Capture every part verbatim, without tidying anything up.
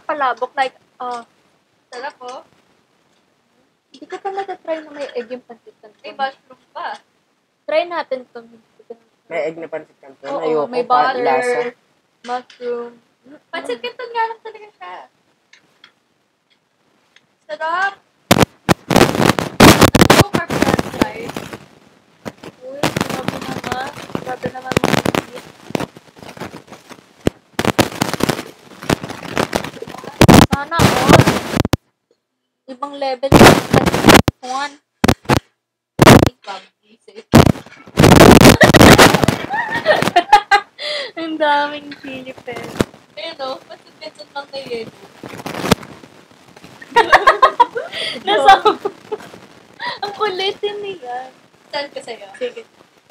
palabok. Like, uh, Sarap po. hindi ko pa natatry na may egg yung pancit canton. May mushroom pa. Try natin to. May egg na pancit canton. Oo, Ayoko, may pa- butter, lasa. mushroom. Pancit canton nga lang talaga siya. Sarap! Ano po, carb franchise? Uy, grabe naman. Grabe naman mga pili. Sana all. Ibang level yung one. Ang daming chili pepper. Ayun o, pancit canton lang na yun. Nasa... Ang kulit yun yan. Saan ka sa'yo? Sige.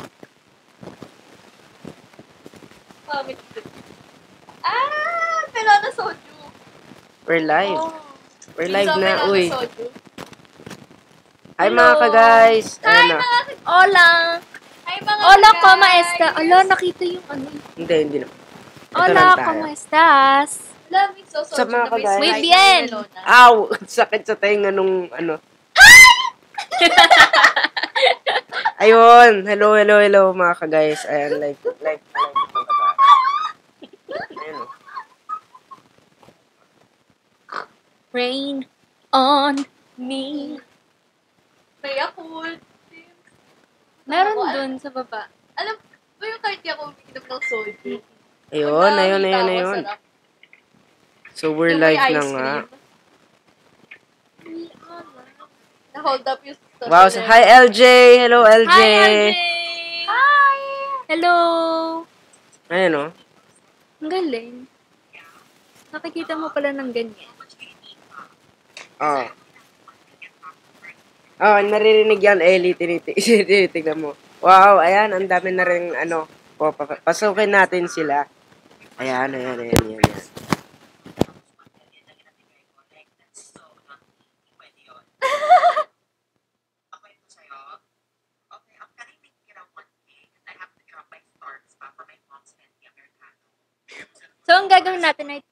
Pamit ko. Ah! Melana soju. We're live. Oh. We're live Yung sa na, Melana uy. soju. Hi Hello. mga ka-guys. Hi, Ayan na. mga... Hola! Hi, mga Hola, guys! como esta? Ala, nakita yung ano. Hindi, hindi naman. Ito Hola, lang tayo. como estas? Alam, may so Sa soju mga na may kagaya. Sprite Muy na bien. may Melona. Ow! Sakit sa tenga nung ano. Ayun. Hello, hello, hello mga ka-guys. Ayan, live, live, live. Ayun o. Rain on me. May Yakult. Meron Ako, dun sa baba. Alam mo yung kahit di ako umiinom ng soju. Ayun, Ang ayun, dami ayun, tao, ayun. sarap. So, we're Yung may live na ice nga. cream. Na-hold up yung stuff. Wow, so, hi L J! Hello L J! Hi, L J! Hi! Hello! Ayun o. Ang galing. Nakikita mo pala ng ganyan. Oh. Oh, naririnig yan, Ellie. Tinitig tinitignan mo. Wow, ayan. Ang dami na rin, ano. Oh, pa- pasukin natin sila. Ayan, ayan, ayan, ayan. ayan. So, ang gagawin natin ay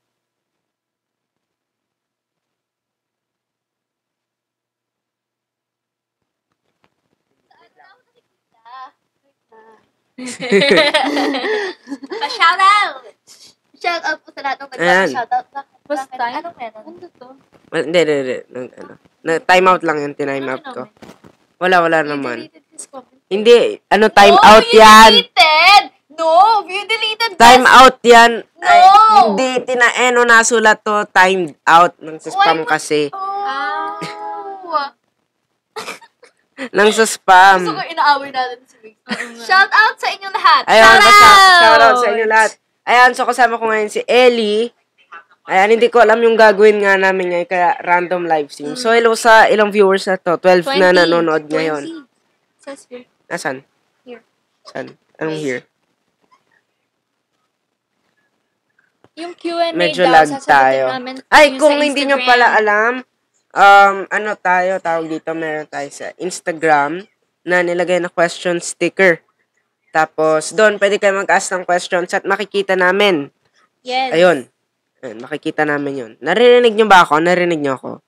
Pa-shout out! Shout out po sa lahat ng Ayan. nagpa-shout out. Basta, Anong meron? ano to? Well, hindi, hindi, hindi. Nag, ano. Na, time out lang yung time out ko. Wala, wala naman. deleted his comment. Hindi, ano, time No, out you yan. deleted! No, you deleted Time this. out yan. Ay, No! hindi, tina-eno nasulat to. Time out. Nang sa spam Why- kasi. Oh. Nang sa Gusto spam. ko inaaway natin si Vic. Shout out sa inyong lahat. Ayun, Shout basta, out! shout out sa inyo lahat. Ayan, so kasama ko ngayon si Ellie. Ayan, hindi ko alam yung gagawin nga namin ngayon, kaya random live stream. So, hello sa ilang viewers na to. twelve na twenty. nanonood ngayon. twenty. Says here. Nasaan? Here. Saan? Anong here? Yung Q and A Medyo daw, lag sasagutin tayo. namin Ay, yung kung sa hindi nyo Instagram. pala alam, um, ano tayo, tawag dito, meron tayo sa Instagram na nilagay na question sticker. Tapos, doon, pwede kayo mag-ask ng questions at makikita namin. Yes. Ayun. Ayun, makikita namin yun. Naririnig nyo ba ako? Narinig nyo ako?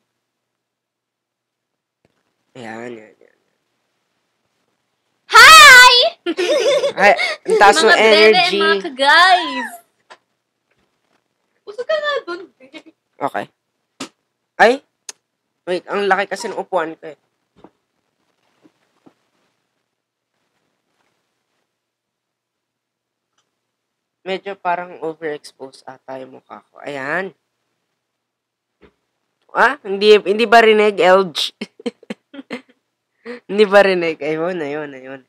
Ayan, yan, yan. Hi! Ay, ang taas ng mga energy. bebe, mga guys. Gusto ka nga dun. Okay. Ay, wait, ang laki kasi ng upuan ko eh. Medyo parang overexposed ata yung mukha ko. Ayan. Ah, hindi, hindi ba rinig, Elj? Hindi ba rinig? Ayun, ayun, ayun.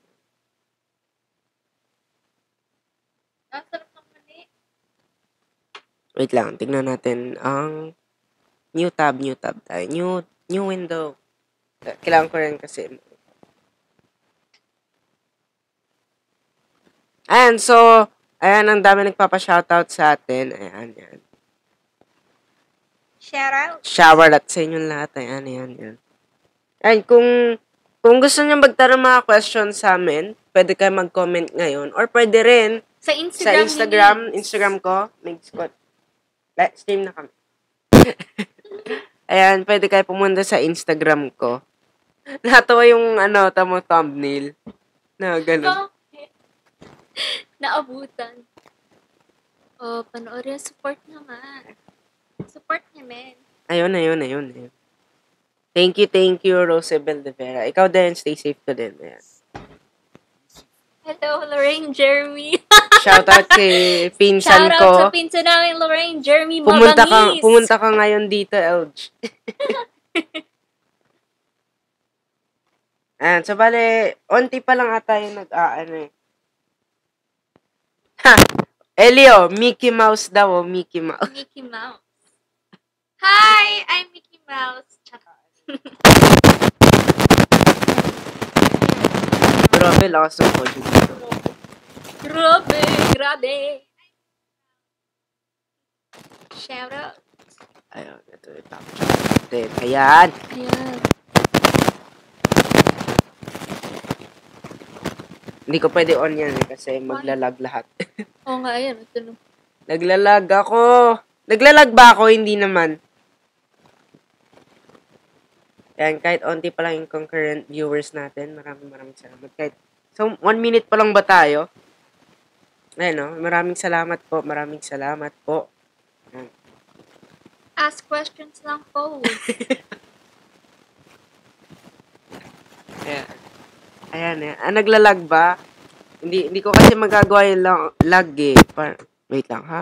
Ang sarap ng mani. Wait lang, tignan natin ang new tab, new tab tayo. New, new window. Kailangan ko rin kasi. Ayan, so, ayan, ang dami nagpapa-shoutout sa atin. Ayan, ayan. Shout out. Shower at sa inyong lahat. Ayan, ayan, ayan. Ayan, kung, kung gusto nyo magtanong mga questions sa amin, pwede kayo mag-comment ngayon. Or pwede rin Sa sa Instagram. Instagram, nila. Instagram ko, may squad. Live stream na kami. Ayan, pwede kayo pumunta sa Instagram ko. Natawa yung, ano, tamo thumbnail. Na, ganun. Bakit? Naabutan. Oh, panoorin. Support naman. Support niya, men. Ayun, ayun, ayun, ayun. Thank you, thank you, Rosabel de Vera. Ikaw din, stay safe ka din. Ayan. Hello, Lorraine Jeremy. Shoutout kay pinsan Shout ko. out sa pinsan namin, Lorraine Jeremy Pumunta ka, Mabangis. pumunta ka ngayon dito, Elj. Ayan, so bale, onti pa lang ata yung nag-aano eh. Ha! Elio, Mickey Mouse daw, oh, Mickey Mouse. Mickey Mouse. Hi, I'm Mickey Mouse. Grabe, lakas ng audio dito. Grabe, grabe. Shout out. Ayun, ito yung top shot natin. Ayan. Ayan. Hindi ko pwede on yan eh, kasi maglalag lahat. Oo nga, ayan. Ito no. Naglalag ako. Naglalag ba ako? Hindi naman. Ayan, kahit onti pa lang yung concurrent viewers natin. Maraming maraming salamat. Kahit, so, one minute pa lang ba tayo? Ayan o, maraming salamat po. Maraming salamat po. Ayan. Ask questions lang po. Ayan. Ayan eh. Ah, naglalag ba? Hindi hindi ko kasi magagawa yung lang, lag eh. Pa, wait lang ha.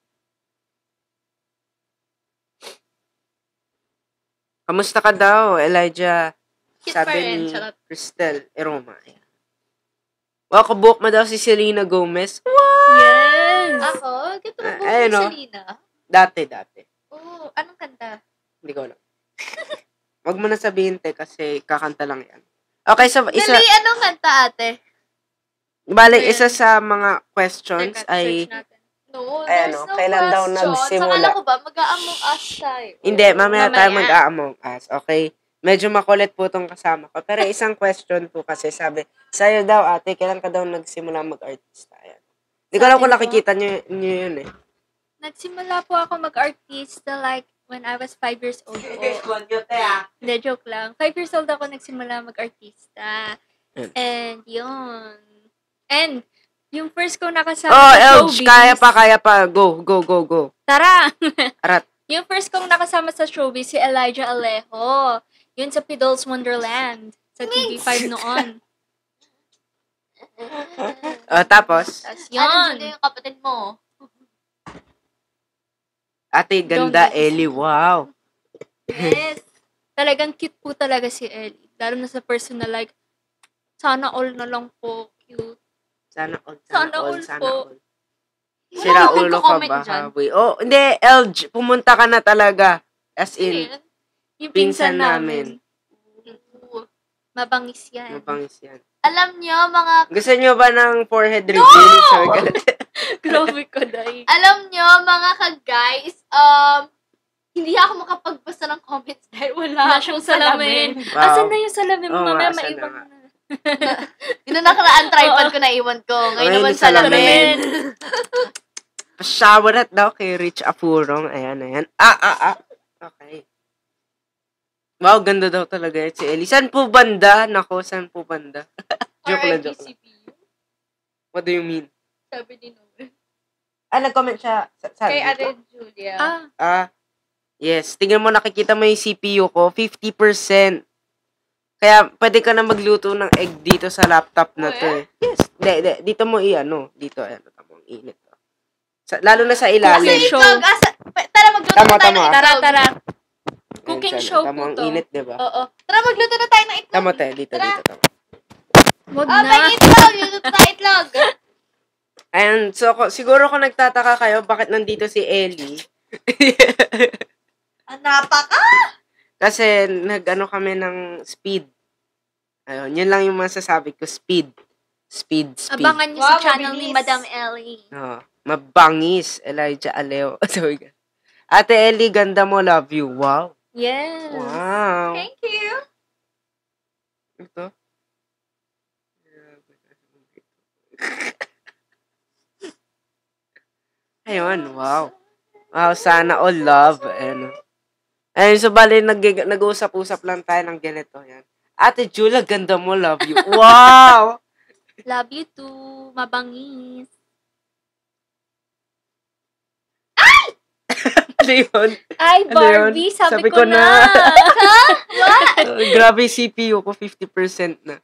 Kamusta ka daw, Elijah? Cute Sabi pa rin, ni charot. Cristel Eroma. Ayan. Wow, kabuok mo daw si Selena Gomez. Yes. Ako? Gito Ah, mo ayun, ni oh. Selena? Dati, dati. Oo, anong kanta? Hindi ko alam. Wag mo na sabihin, te, kasi kakanta lang yan. Okay, so isa, Dali, anong kanta, ate? bale, isa sa mga questions Teka, ay, search natin. No, Ayan, there's oh, no kailan daw question. nagsimula? Saka ko ba, mag-aamong us tayo. hindi, mamaya, tayo Mamaya. mag-aamong us, okay? Medyo makulit po tong kasama ko. Pero isang question po kasi sabi, sa'yo daw, ate, kailan ka daw nagsimula mag-artista? Ayan. Hindi ko alam kung Sabi ko, nakikita nyo, nyo yun eh. Nagsimula po ako mag-artista like when I was five years old po. Hindi, joke lang. Five years old ako nagsimula mag-artista. Yun. And yun. And yung first ko nakasama Oh, sa Elj, showbiz. kaya pa, kaya pa. Go, go, go, go. Tara! Arat. Yung first kong nakasama sa showbiz, si Elijah Alejo. Yun sa Pidol's Wonderland. Sa T V five noon. Uh, tapos, Tapos Yun. Ano yun. yung kapatid mo? ate, ganda, Don't- Ellie, wow. Yes. Talagang cute po talaga si Ellie. Lalo na sa personal, like, sana all na lang po. Cute. Sana all, Sana sana all, all sana po. all. Sira Wala akong ulo ka comment ba, dyan. Hawi? Oh, hindi, Elj, pumunta ka na talaga. As in, Yun. Yung pinsan pinsan namin. namin. Oo. Mabangis yan. Mabangis yan. Alam nyo, mga... Gusto nyo ba ng forehead reveal? Sabi ka. Grabe ko, dahil. Alam nyo, mga ka-guys, um, hindi ako makapagbasa ng comments dahil wala Wala akong siyang salamin. Wow. Asan na yung salamin mo? Oo, Mamaya asan maiwan na mo na. Yun na nakaraan tripod ko na iwan ko. Ngayon Ngayon naman yung salamin. salamin. Shower at daw kay Rich Apurong. Ayan, ayan. Ah, ah, ah. Okay. Wow, ganda daw talaga yan si Ellie. Saan po banda? Nako, saan po banda? joke lang, joke lang. R I P C P U. What do you mean? Sabi ni Noel. Ah, nag-comment siya. Sa, saan? Kay Dito? Ate Julia. Ah, Ah, yes. Tingnan mo, nakikita mo yung C P U ko, fifty percent. Kaya, pwede ka na magluto ng egg dito sa laptop na to eh. Yes. De, de, dito mo i-ano. Dito, ayan. Tama, ang init. to. Sa, lalo na sa Cooking ilalim. show. itlog. Asa, pa- tara, magluto Tama, na tayo tama. ng tara, itlog. tara. Ayan, Cooking siya, show Tama, po ang to. init, diba? Oo. Tara, magluto na tayo ng itlog. Tama, te. Dito, Tara. dito. Tama. Wag Oh, na. may itlog. Luto tayo itlog. And so, ko- siguro kung nagtataka kayo, bakit nandito si Ellie? Ang napaka. Kasi, nag-ano kami ng speed. Ayun, yun lang yung masasabi ko. Speed. Speed, speed. Abangan niyo Wow, sa channel ni mabilis. Madam Ellie. Oh, mabangis. Elijah Aleo. Sabi ka. Ate Ellie, ganda mo. Love you. Wow. Yes. Wow. Thank you. Ito. Ayun, wow. Wow, sana all love. Ano. Ayun, so bali, nag, nag-uusap-usap lang tayo ng ganito. Yan. Ate Jula, ganda mo, love you. Wow! Love you too. Mabangis. Ano yun? Ay, Ano yun? Barbie, sabi, Sabi ko, ko na. na. Ha? What? Uh, grabe C P U ko, fifty percent na.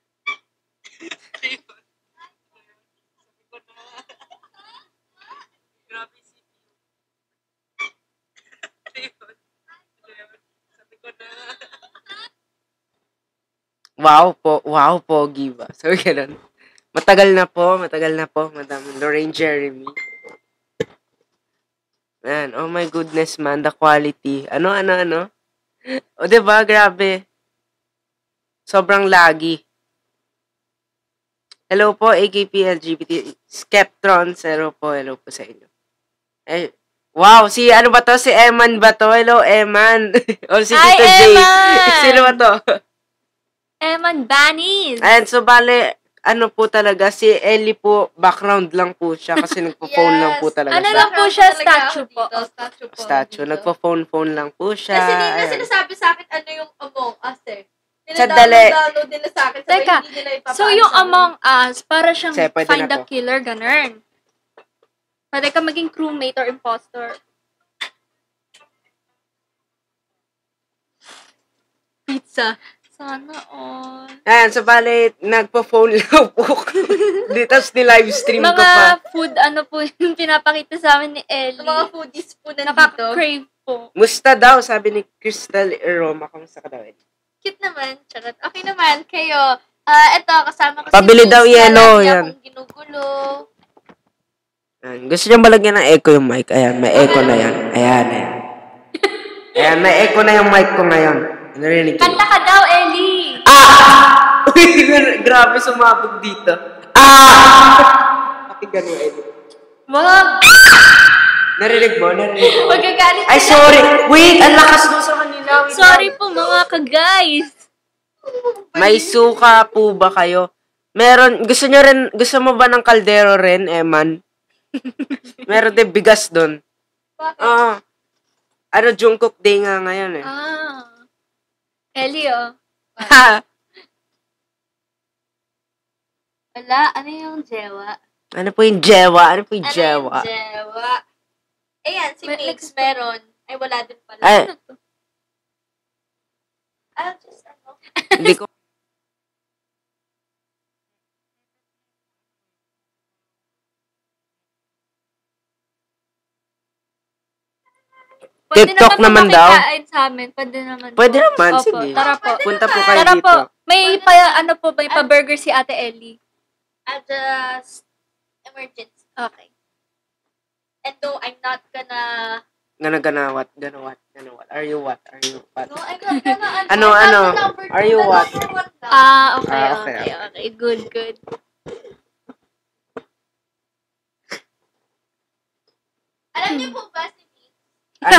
Wow po, wow pogi ba? So, ganun. Matagal na po, matagal na po, Madam Lorraine Jeremy. Man, oh my goodness man, the quality. Ano, ano, ano? O, diba? Grabe. Sobrang lagi. Hello po, A K P L G B T Skeptrons. Hello po, hello po sa inyo. Eh, wow, si ano ba to? Si Eman ba to? Hello, Eman. O si Hi, Tito J. Eman! Sino ba to? Eman Banis. Ayan, so bale, ano po talaga, si Ellie po, background lang po siya kasi nagpo-phone lang po Yes. talaga Ano siya. lang po siya, Talaga ako statue po. dito, Statue po. Statue. dito. Nagpo-phone-phone lang po siya. Kasi hindi na Ayan. sinasabi sa akin ano yung Among Us eh. Sandali. Nila-download nila sa akin. Sabay Teka, hindi nila ipapaano So, yung sa akin. Among Us, para siyang Sige, pwede find na the to. killer, ganun. Pwede ka maging crewmate or imposter. Pizza. Sana all. Ayan, so bale, nagpo-phone lang po. Di, tapos ni-livestream ko pa. Mga food, ano po yung pinapakita sa amin ni Ellie. Yung mga foodies po nandito. Nakaka-crave po. Musta daw, sabi ni Crystal Aroma. Kamusta ka daw eh? Cute naman. Charot. Okay naman. Kayo. Ah, eto, kasama ko Pabili si daw Miss na yellow, lagi yan. akong ginugulo. Ayan. Gusto niyo malagyan ng echo yung mic. Ayan, may echo na yan. Ayan, ayan. Ayan, may echo na yung mic ko ngayon. Narinig ko. Kanta ka daw, Ellie! Ah! Uy, grabe sumabog dito. Ah! Pakinggan mo, Eddie. Wag! Narinig mo? Narinig mo? Magagalit Ay, sila. sorry. Wait, ang lakas doon sa Manila. Wait Sorry lang. po, mga ka-guys. May suka po ba kayo? Meron, gusto nyo rin, gusto mo ba ng kaldero rin, Eman? Meron din bigas doon. Bakit? Oo. Ano, Jungkook Day nga ngayon eh. Ah. Ellie, oh. Wala. Ano yung jewa? Ano po yung jewa? Ano po yung Ano jewa? yung jewa? Ayan, si May- Mix meron. Ay, wala din pala. Ay, Ah, just ano. hindi ko. Pwede TikTok naman daw. makikain sa amin. Pwede naman Pwede po. naman, Opo, sige. Tara po. Punta po kayo Tara dito. po. May pa, ano po, may pa-burger si Ate Ellie. I just emergency. Okay. And no, I'm not gonna... Gana, gana, what? Gana, what? Gana, what? Are you what? Are you what? No, I'm not gonna... Ano, I'm ano? not the number two, Are you the what? number one na. Ah, okay, Ah, okay, okay, okay, Good, good. Alam niyo po ba si Mix? Ano?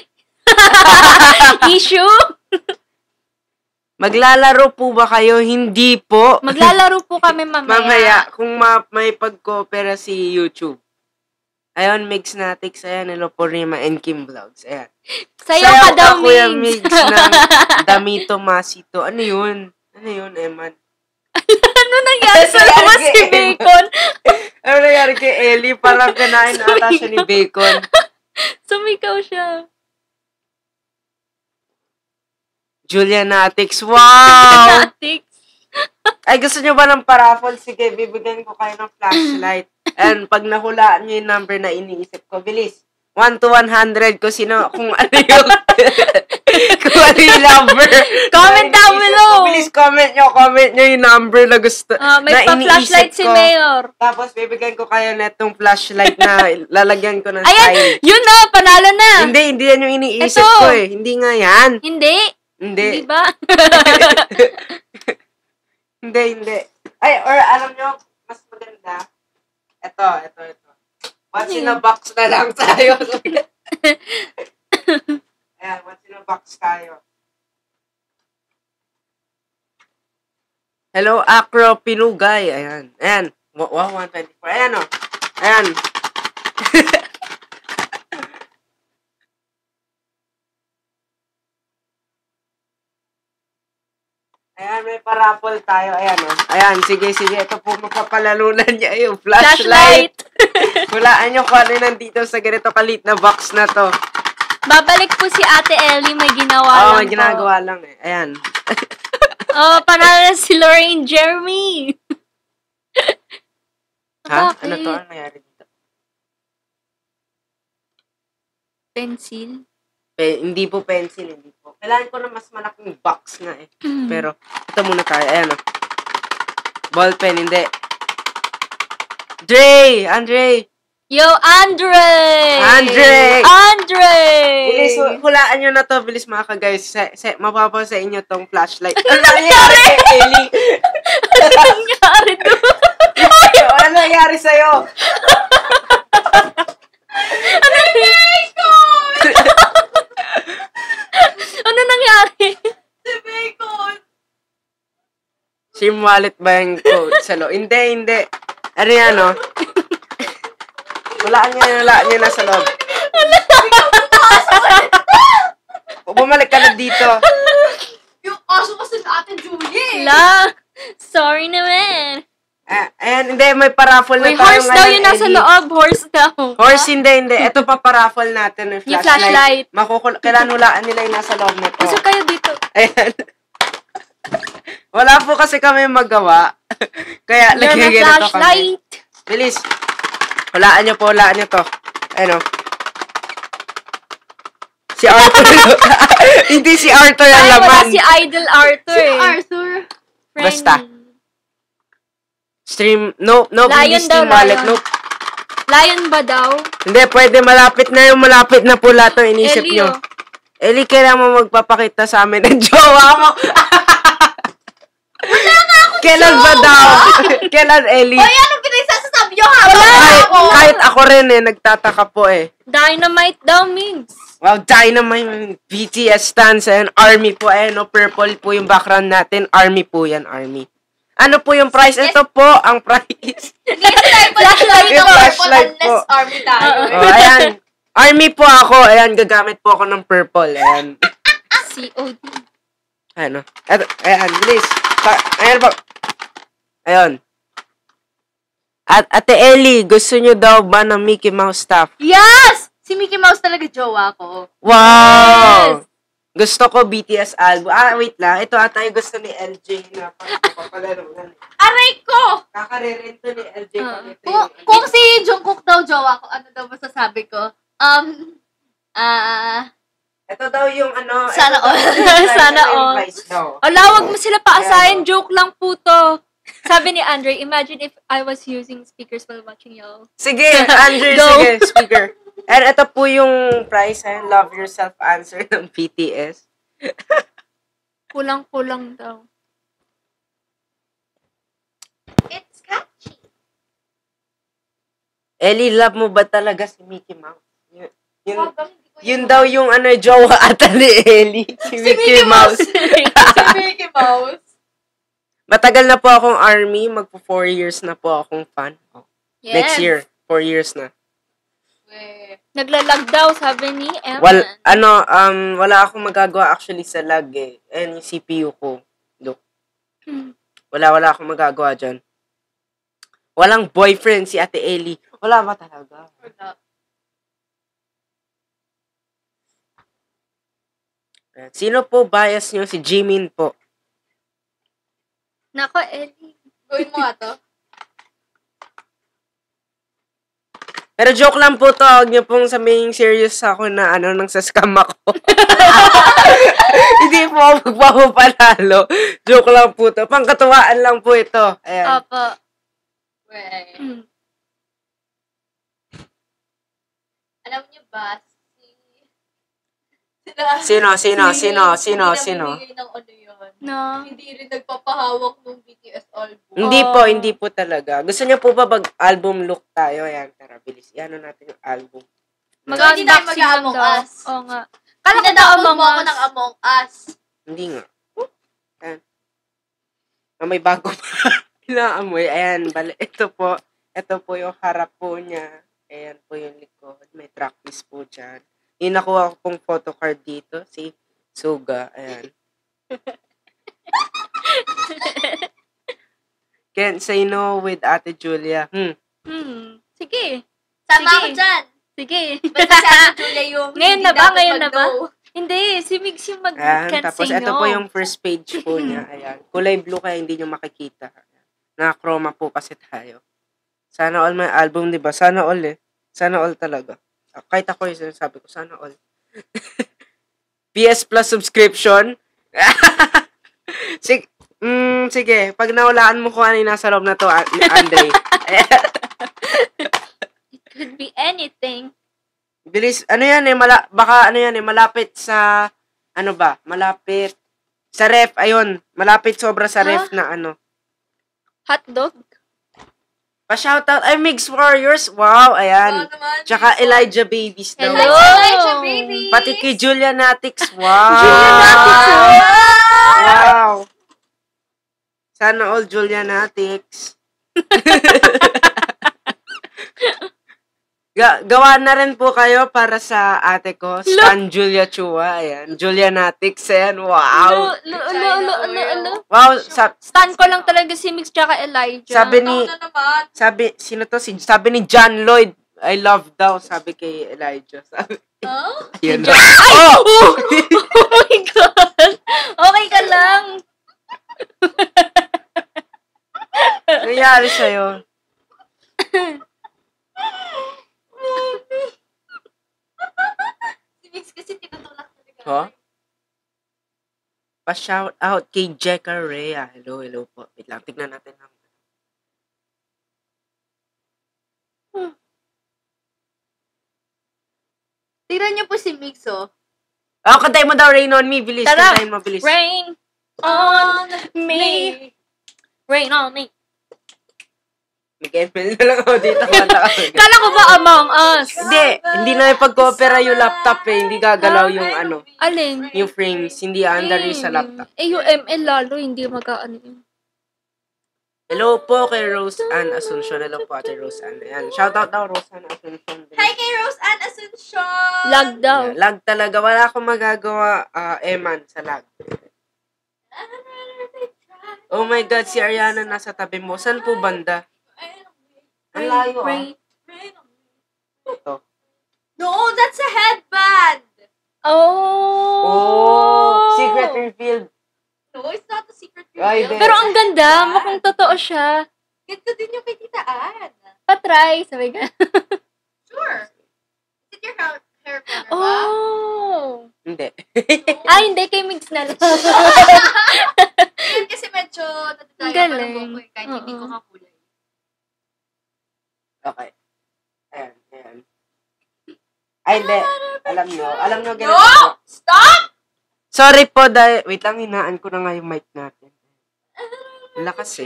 Issue? Maglalaro po ba kayo? Hindi po. Maglalaro po kami mamaya. Mamaya, kung ma- may pag-coopera si YouTube. Ayun, Mix Natix. Ayan, hello po Rima and Kim Vlogs. Ayan. Sayaw ka daw, Kuya Mix. Mix ng Damito Masito. Ano yun? Ano yun, Eman? Ano nangyari sa Ano labas nangyari si kay- Bacon? Ano nangyari kay Ellie? Parang kanain ata siya ni Bacon. Sumikaw siya. Julia Natix. Wow! Tactics. Ay, gusto nyo ba ng paraffle? Sige, bibigyan ko kayo ng flashlight. And pag nahulaan nyo yung number na iniisip ko, bilis. one to one hundred ko sino, kung ano yung, kung ano yung number. Comment na down iniisip below. ko. Bilis, comment nyo, comment nyo yung number na gusto, Ah, may na pa-flashlight iniisip si ko. Mayor. Tapos, bibigyan ko kayo na itong flashlight na lalagyan ko ng Ayan, sign. yun na, panalo na. Hindi, hindi yan yung iniisip Ito. ko eh. Hindi nga yan. Hindi. Hindi. Hindi ba? Hindi, hindi. Ay, or alam nyo, mas maganda. Ito, ito, ito. What's in a box na lang tayo. Ayan, what's in a box tayo. Hello, Acro Pinugay. Ayan, ayan. Wow, one twenty-four. Ayan o. Ayan. Ayan, may parapol tayo. Ayan, oh. Ayan, sige, sige. Ito po magpapalalunan niya yung Flashlight! flashlight. Hulaan nyo kung ano yung nandito sa ganito kalit na box na to. Babalik po si Ate Ellie, may ginawa Oo, lang oh, may po. ginagawa lang eh. Ayan. Oh, panalo na si Lorraine Jeremy. Ha? Bakit? Ano to? Ano nangyari dito? Pencil. Pe- hindi po pencil, hindi po. Kailangan ko na mas malaking box nga eh. Pero, ito muna tayo. Ayan, oh. Ball pen, hindi. Dre! Andre! Yo, Andre! Andre! Andre! Bilis, hu- hulaan nyo na to. Bilis mga ka-guys. Se, se, mapapa sa inyo tong flashlight. Ano nangyari kay Ellie? Ano nangyari doon? Ano nangyari sa'yo? Ano nangyari ko? Ano nangyari? Si Bacon! Sim wallet ba yung code sa loob? Hindi, hindi. Ano yan, no? Hulaan nyo, hulaan nyo na sa loob. Bumalik ka na dito. Yung aso kasi sa atin, Julie! La, sorry naman. Ah, ayan, hindi, may paraffol na Uy, tayo horse daw ngayon, yun nasa Ellie. loob. Horse daw. Horse, hindi, hindi. Ito pa paraffol natin, yung Yung flashlight. flashlight. Makukul kailan hulaan nila yung nasa loob nito. Gusto kayo dito. Ayan. Wala po kasi kami magawa. Kaya, You're lagyan my ganito kami. flashlight. Bilis. Hulaan nyo po, hulaan nyo to. Ayun, oh. Si Arthur. Hindi si Arthur ang Ay, wala laman. si Idol Arthur. Si eh. Arthur. Friendly. Basta. Stream, no, no, Lion hindi daw, Steam wallet, lion. nope. Lion ba daw? Hindi, pwede, malapit na yung malapit na po lahat ng inisip Ellie, nyo. oh. Ellie, kailangan mo magpapakita sa amin ng jowa mo. Kailan ba daw? Kailan, Ellie? Hoy, anong pinagsasasabi nyo habang Kahit, ako? kahit ako rin eh, nagtataka po eh. Dynamite daw, Migs. Wow, Dynamite, B T S stands, and Army po, eh, no, purple po yung background natin, Army po yan, Army. Ano po yung price? Ito po, ang price. Hindi kasi tayo flashlight Yung ng purple flashlight unless po. army tayo. Oh, ayan. Army po ako, ayan, gagamit po ako ng purple, ayan. C O D. Ano? Eto, ayan, bilis. Pa- ayan po. Ayun. At Ate Ellie, gusto nyo daw ba ng Mickey Mouse stuff? Yes! Si Mickey Mouse talaga jowa ko. Wow! Gusto ko B T S album. Ah, wait lang. Ito ata yung gusto ni L J na papapalarunan. Aray ko! Kakarerento ni L J. Ah. Ito Kung, yung- kung si Jungkook daw jowa ko, ano daw masasabi ko? Um, ah, Ito daw yung ano. Sana ito daw all. yung price, Sana ito yung all. price daw. Ala, wag mo sila paasahin. Joke lang po to. Sabi ni Andre, imagine if I was using speakers while watching y'all. Sige, Andrew, Go. sige, speaker. And ito po yung price, eh, Love Yourself answer ng B T S. Kulang-kulang daw. it's catchy. Ellie, love mo ba talaga si Mickey Mouse? Yun, yun, Habang hindi ko yun daw yung ano, jowa ata ni Ellie. Si, Mickey, Mouse. si Mickey Mouse. Matagal na po akong army. Magpo four years na po akong fan. Oh, Yes. next year, four years na. Weh. Naglalag daw, sabi ni Eman. Wal, ano, um, wala akong magagawa actually sa lag eh. And yung C P U ko. Look. Hmm. Wala, wala akong magagawa dyan. Walang boyfriend si Ate Ellie. Wala ba talaga? Wala. Sino po bias nyo? Si Jimin po. Nako, Ellie. Gawin mo nga to. Pero joke lang po to. Huwag niyo pong sabihin serious ako na ano, nang sa-scam ako. Hindi po ako magpapapanalo. Joke lang po to. Pangkatuwaan lang po ito. Ayan. Opo. Weh. Hmm. Alam niyo ba, si... Sila, Sino, sino, si- sino, sino, hindi sino? namimigay ng ano yun. No. Hindi rin nagpapahawak ng B T S album. Hindi Oh. po, hindi po talaga. Gusto niyo po ba mag-album look tayo? Ayan, tara, bilis. Iano natin yung album. Mag- Hindi tayo unboxing lang mag-Among daw. Us. Oo nga. Kala ko daw Pinadaupload Among mo ako Us. ng Among Us. Hindi nga. Ayan. Ah, may bago pa. Inaamoy. Ayan, bali. Ito po. Ito po yung harap po niya. Ayan po yung likod. May track list po dyan. Yung nakuha ko pong photocard dito. Si Suga. Ayan. Can't say no with Ate Julia. Hmm. Hmm. Sige. Sama Sige. ako dyan. Sige. Basta si Ate Julia yung Ngayon hindi na ba? dapat Ngayon na ba? mag-no. Hindi. Si Migs yung mag Ayan, can't tapos say ito no. po yung first page po niya. Ayan. Kulay blue kaya hindi nyo makikita. Naka-chroma po kasi tayo. Sana all may album, di ba? Sana all eh. Sana all talaga. Kahit ako yung sinasabi ko, sana all. P S Plus subscription. Sige, mm, sige, pag nawalaan mo kung ano yung nasa loob na to, Andre. It could be anything. Bilis, ano yan eh, mala, baka ano yan eh, malapit sa, ano ba, malapit, sa ref, ayun, malapit sobra sa ref Huh? na ano. Hotdog? Pa-shoutout, ay, Mix Warriors, wow, ayan. Oo naman, Tsaka Migs. Elijah Babies daw. Hello! Elijah Baby. Pati kay Julia Natix, wow. Julia Natix, Wow. Sana all Julia Natix. Ga gawa na rin po kayo para sa ate ko, Stan Julia Chua, ayan. Julia Natix, ayan, wow. Lo, lo, lo, lo, lo, lo. Wow, sa, Stan ko lang talaga si Migs tsaka Elijah. sabi ni, Ano na naman? sabi, sino to? Si, sabi ni John Lloyd, I love daw, sabi kay Elijah. Sabi, Oh? ayun. Ay! Oh! Oh! Oh my God! Okay ka lang. Nangyari sa'yo. Si Mix kasi tinutulak talaga. Huh? Pa-shout out kay Jeka Rhea. Hello, hello po. Wait lang, tignan natin ang Tignan niyo po si Mix, oh. oh, kantay mo daw, Rain on Me. Bilis, Tara. kantayin mo, bilis. Rain on me. Rain on me. Mag-M L na lang ako dito. Kanta ka. Kala ko ba Among Us? Hindi, hindi na ipag-opera yung laptop eh. Hindi gagalaw yung ano, Alin? yung frames. Hindi under sa laptop. Eh, yung M L lalo, hindi mag-ano yun. Hello po kay Rose Ann Asuncion. Hello po, Ate Rose Ann. Ayan. Shoutout daw, Rose Ann Asuncion. Hi kay Rose Ann Asuncion! Lag daw. Yeah, lag talaga. Wala akong magagawa, ah, Eman, sa lag. Oh my God, si Ariana nasa tabi mo. Saan po banda? Ang layo ah. Rain. Ito. No, that's a headband! Oh! Oh! Secret revealed. No, it's not a secret Ay, reveal. di. Pero ang ganda, mukhang totoo siya. Ganito din yung kay Tita Ann. Patry, sabi ka. Sure. Is it your hair, hair color ba? Oh! Hindi. Ah, hindi, kay Migs na lang. Yun kasi medyo Ang nadadaya pa galing. ng buhok ko eh, kahit hindi ko Oo. kakulay. Okay. Ayan, ayan. Ay, hindi. Alam nyo. Alam nyo, ganito No! po. Stop! Sorry po, dahil... Wait lang, hinaan ko na nga yung mic natin. Ang lakas eh.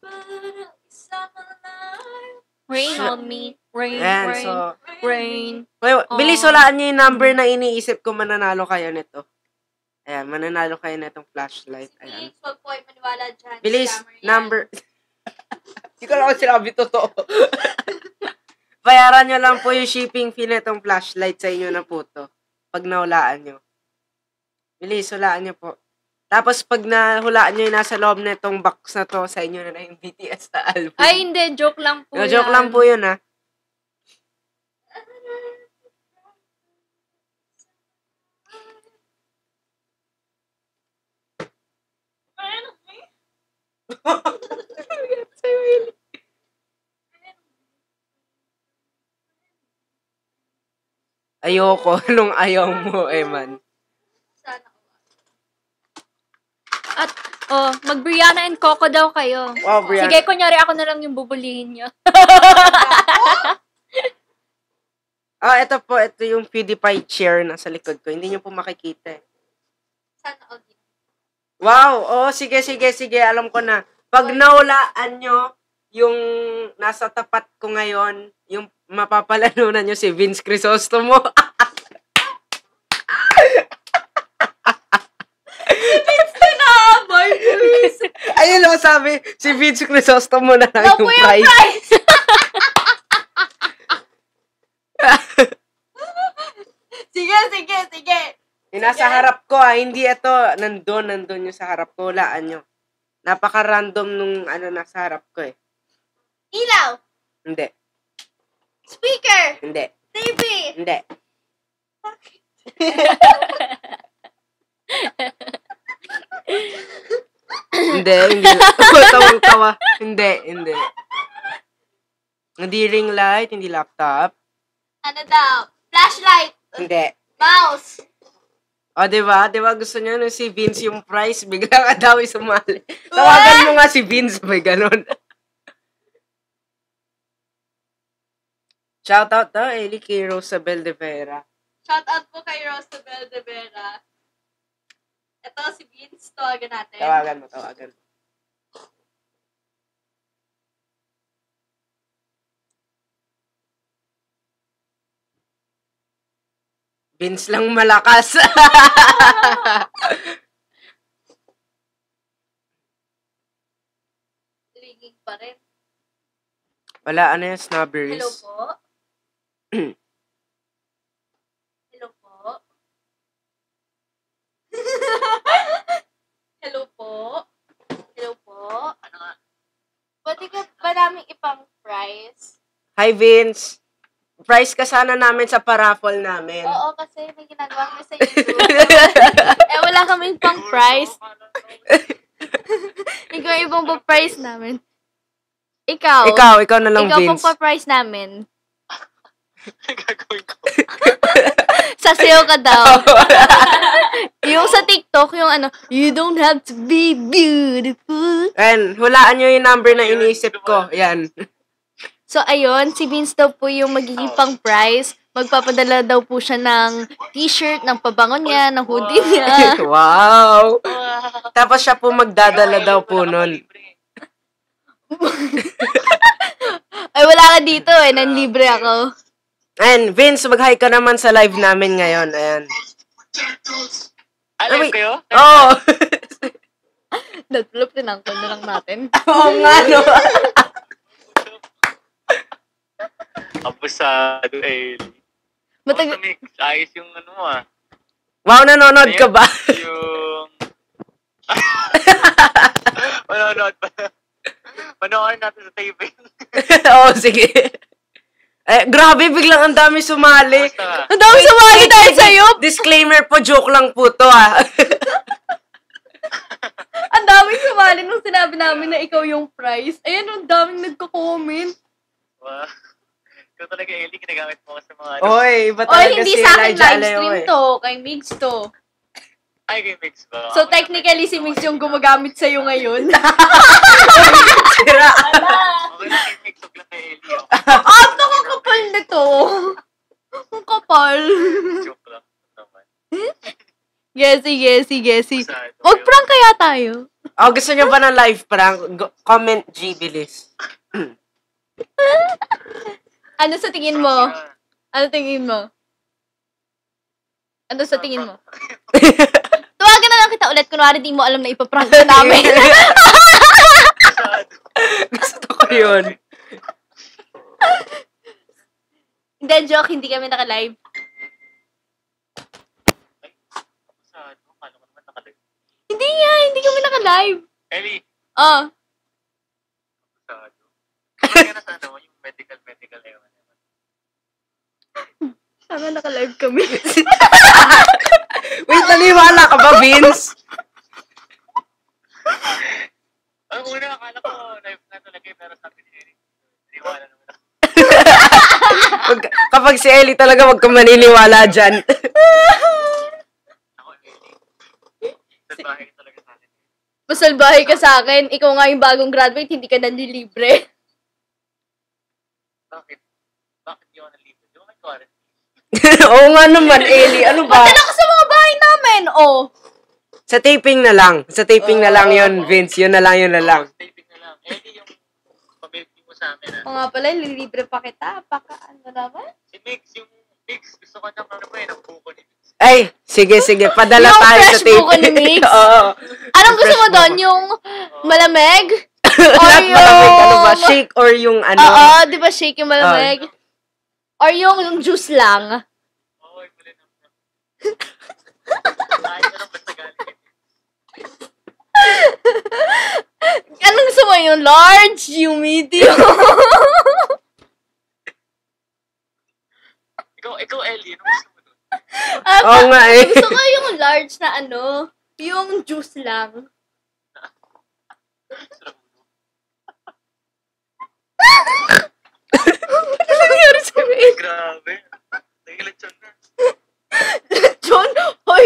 Rain on me. Rain, Ayan, rain, so... rain. Wait, bilis, Oh. walaan nyo yung number na iniisip ko mananalo kayo nito. Ayan, mananalo kayo na itong flashlight. Ayan. Please, wag po ay maniwala dyan. Bilis, Scammer yan. number... Hindi ko lang ako sinabi totoo. Bayaran nyo lang po yung shipping fee na itong flashlight sa inyo na po to. Pag nahulaan nyo. Bilis, hulaan nyo po. Tapos pag nahulaan nyo yung nasa loob na itong box na to, sa inyo na na yung B T S na album. Ay, hindi. Joke lang po No, yan. joke lang po yun, ha. Ayoko. Anong ayaw mo, Eman? Sana ko. At, oh, mag-Brianna and Coco daw kayo. Wow, Brianna. Sige, kunyari ako na lang yung bubulihin nyo. Ah, ito po. Ito yung PewDiePie chair na sa likod ko. Hindi nyo po makikita eh. Sana all din. Wow! Oh, sige, sige, sige. Alam ko na. Pag nahulaan nyo yung nasa tapat ko ngayon, yung mapapalanunan nyo si Vince Crisostomo. Tinamay, please! Ayun o, sabi, si Vince Crisostomo na lang Wag yung po yung prize. prize! Sige, sige, sige. Yung nasa harap ko, ah, hindi ito, nandun, nandun yung sa harap ko. Hulaan nyo. Napaka-random nung ano nasa harap ko eh. Ilaw. Hindi. Speaker. Hindi. T V. Hindi. Hindi, hindi. Tawang-tawa. Hindi, hindi. Hindi ring light, hindi laptop. Ano daw? Flashlight. Hindi. Mouse. O, di ba? Di ba gusto niya nung si Vince yung price, bigla ka daw sumali. Tawagan mo nga si Vince, may ganun. Shoutout daw, Eli, kay Rosabel de Vera. Shout out po kay Rosabel de Vera. Ito si Vince. Tawagan natin. Tawagan mo, tawagan mo. Vince lang malakas. Ringing pa rin. Wala, ano yung snobberies? Hello po. Hello po. Hello po. Hello po. Ano nga? Pwede ka ba namin ipang price? Hi, Vince. Price ka sana namin sa paraffle namin. Oo, kasi may ginagawa kami sa YouTube. eh, wala kaming pang price. Ikaw ibang pa price namin. Ikaw. Ikaw, ikaw na lang, ikaw Vince. pang pa-price namin. Gagawin ko. Sasayaw ka daw. Yung sa TikTok, yung ano, you don't have to be beautiful. Ayan, hulaan nyo yung number na iniisip ko. Ayan. So, ayun, si Vince daw po yung magiging pang price. Magpapadala daw po siya ng t-shirt, ng pabango niya, ng hoodie niya. Wow! Tapos siya po magdadala daw po nun. Ay, wala ka dito eh. Nanlibre ako. Ayan, Vince, mag-hi ka naman sa live namin ngayon. Ayan. Alam Uy. kayo? Oo! Nag-flip din ang na lang natin. Oo nga, no? Abusado, eh. Matag- Matag- ayos yung ano mo ah. Wow, nanonood ka ba? Yung... Manonood pa. Panoorin natin sa T V. Oo, sige. Eh, grabe, biglang ang dami sumali. Basta ka. Ang dami sumali tayo sa'yo! Disclaimer po, joke lang po to, ah. Ang daming sumali nung sinabi namin na ikaw yung price. Ayan, ang daming nagko-comment. Wow. Ikaw talaga, Ellie, ginagamit mo sa mga... Oy, iba O, talaga hindi si sa akin Elijah live Aleo, stream eh. to. Kay Migs to. Ay, kay Mix ba? So, technically, si Migs yung gumagamit sa'yo ngayon. Sira. Okay na kay Mix, huwag lang kay Ellie. oh. Ah, nakakapal na to. Ang kapal. Joke lang. Naman. Gesi, gesi, gesi. Abusado. Mag-prank kaya tayo? Oh, gusto nyo ba ng live prank? Go- comment G, bilis. Ano sa tingin mo? Ano tingin mo? Ano sa tingin mo? Tuwagan na lang kita ulit. Kunwari di mo alam na ipaprank ka namin. Abusado. Gusto ko yun. Hindi, joke. Hindi kami naka-live. Abusado. Kala ko naman nakalive. Hindi nga. Hindi kami naka-live. Ellie, Oh. abusado. Kaya na sa ano, yung medical, medical na yun. Sana naka-live kami. Wait, naniwala ka ba, Vince? Ang una, akala ko live na talaga eh, pero sabi ni Eric, naniwala naman ako. Wag- kapag si Ellie talaga, wag kang maniniwala dyan. Ako, Ellie. Sa bahay ka talaga sa akin. Masalbahay ka sa akin. Ikaw nga yung bagong graduate, hindi ka nanlilibre. Bakit? Bakit di ako nalibre? Di ba may quarantine? Oo nga naman, Ellie. Ano ba? Padala ka sa mga bahay namin, oh. Sa taping na lang. Sa taping na lang yun, Vince. Yun na lang, yun na lang. Taping na lang. Ellie, yung pamilya mo sa amin. O nga pala, nililibre pa kita. Baka ano naman? Si Mix, yung Mix, gusto ko ng ano ba eh, ng buko ni Mix. Ay, sige, sige. Padala Yung tayo fresh sa taping. buko ni Mix? Oo. Anong gusto mo Fresh doon? buko. Yung malamig? Lahat yung- malamig. Ano ba? Shake or yung ano? Oo, di ba shake yung malamig? Or yung, yung juice lang? Oo, ay, mali naman. Kahit ko lang basta galing. mo yung large, yung medium. Ikaw, ikaw, Ellie, ano gusto mo doon? Ah, Oo nga eh. Gusto ko yung large na ano, yung juice lang. Ano nangyari sa Ay, grabe. Nagilat siya na. John? Hoy!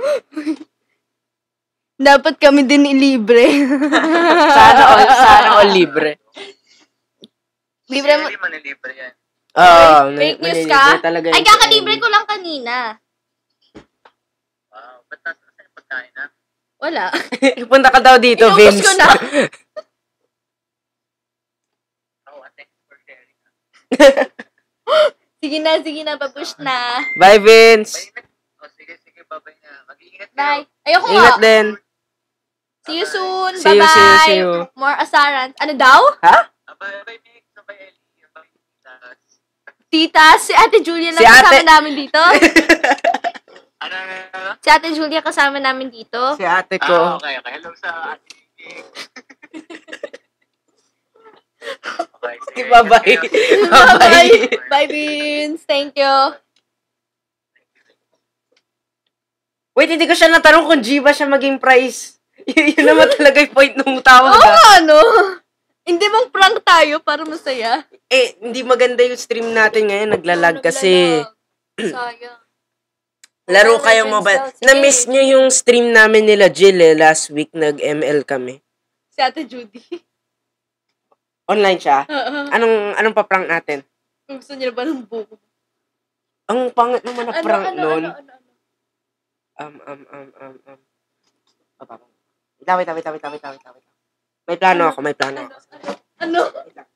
Dapat kami din ilibre. Sana all, sana all libre. Libre mo. Si Ellie, manilibre yan. Oo, Fake may- news may ka? libre talaga Ay, yun sa kakalibre Ellie. ko lang kanina. Wow, ba't nasa nasa yung pagkain na? Wala. Punta ka daw dito, Inubos Vince. ko na. Oh, thanks for sharing. Sige na, sige na, papush na. Bye, Vince. Bye, oh, sige, sige, babay na. Mag-iingat Bye. kayo. Ayoko nga. Ingat din. See you soon. See you, Bye-bye. see you, see you. More asarans. Ano daw? Ha? Ah, bye, bye, Nick. Bye, Ellie. Bye, Titas. Tita, si Ate Julia na Si kasama ate. namin dito. Ano, ano, ano? Si Ate Julia kasama namin dito. Si ate Ah, ko. okay, okay. Hello sa ate Nick. Okay, sige. Bye-bye. Ingat kayo. Bye-bye. Bye, Vince. Thank you. Wait, hindi ko siya natanong kung G ba siya maging price. Y- yun naman talaga yung point nung tawag. Oo ah. nga, ano? Hindi mong prank tayo para masaya. Eh, hindi maganda yung stream natin ngayon. Naglalag kasi. Sayang. Laro Wala kayong na mobile. Vince, sige. Na-miss nyo yung stream namin nila Jill eh. Last week nag-M L kami. Si Ate Judy. Online siya. Oo. Anong anong pa-prank natin? Gusto niya ba ng buko? Ang pangat naman na Ano, prank ano, nun. ano, ano, ano? Um, um, um, um, um. Papa. Wait lang, wait lang, wait lang, wait lang, wait lang, wait lang, wait lang. May plano ako, may plano ako. Ano? Wait lang.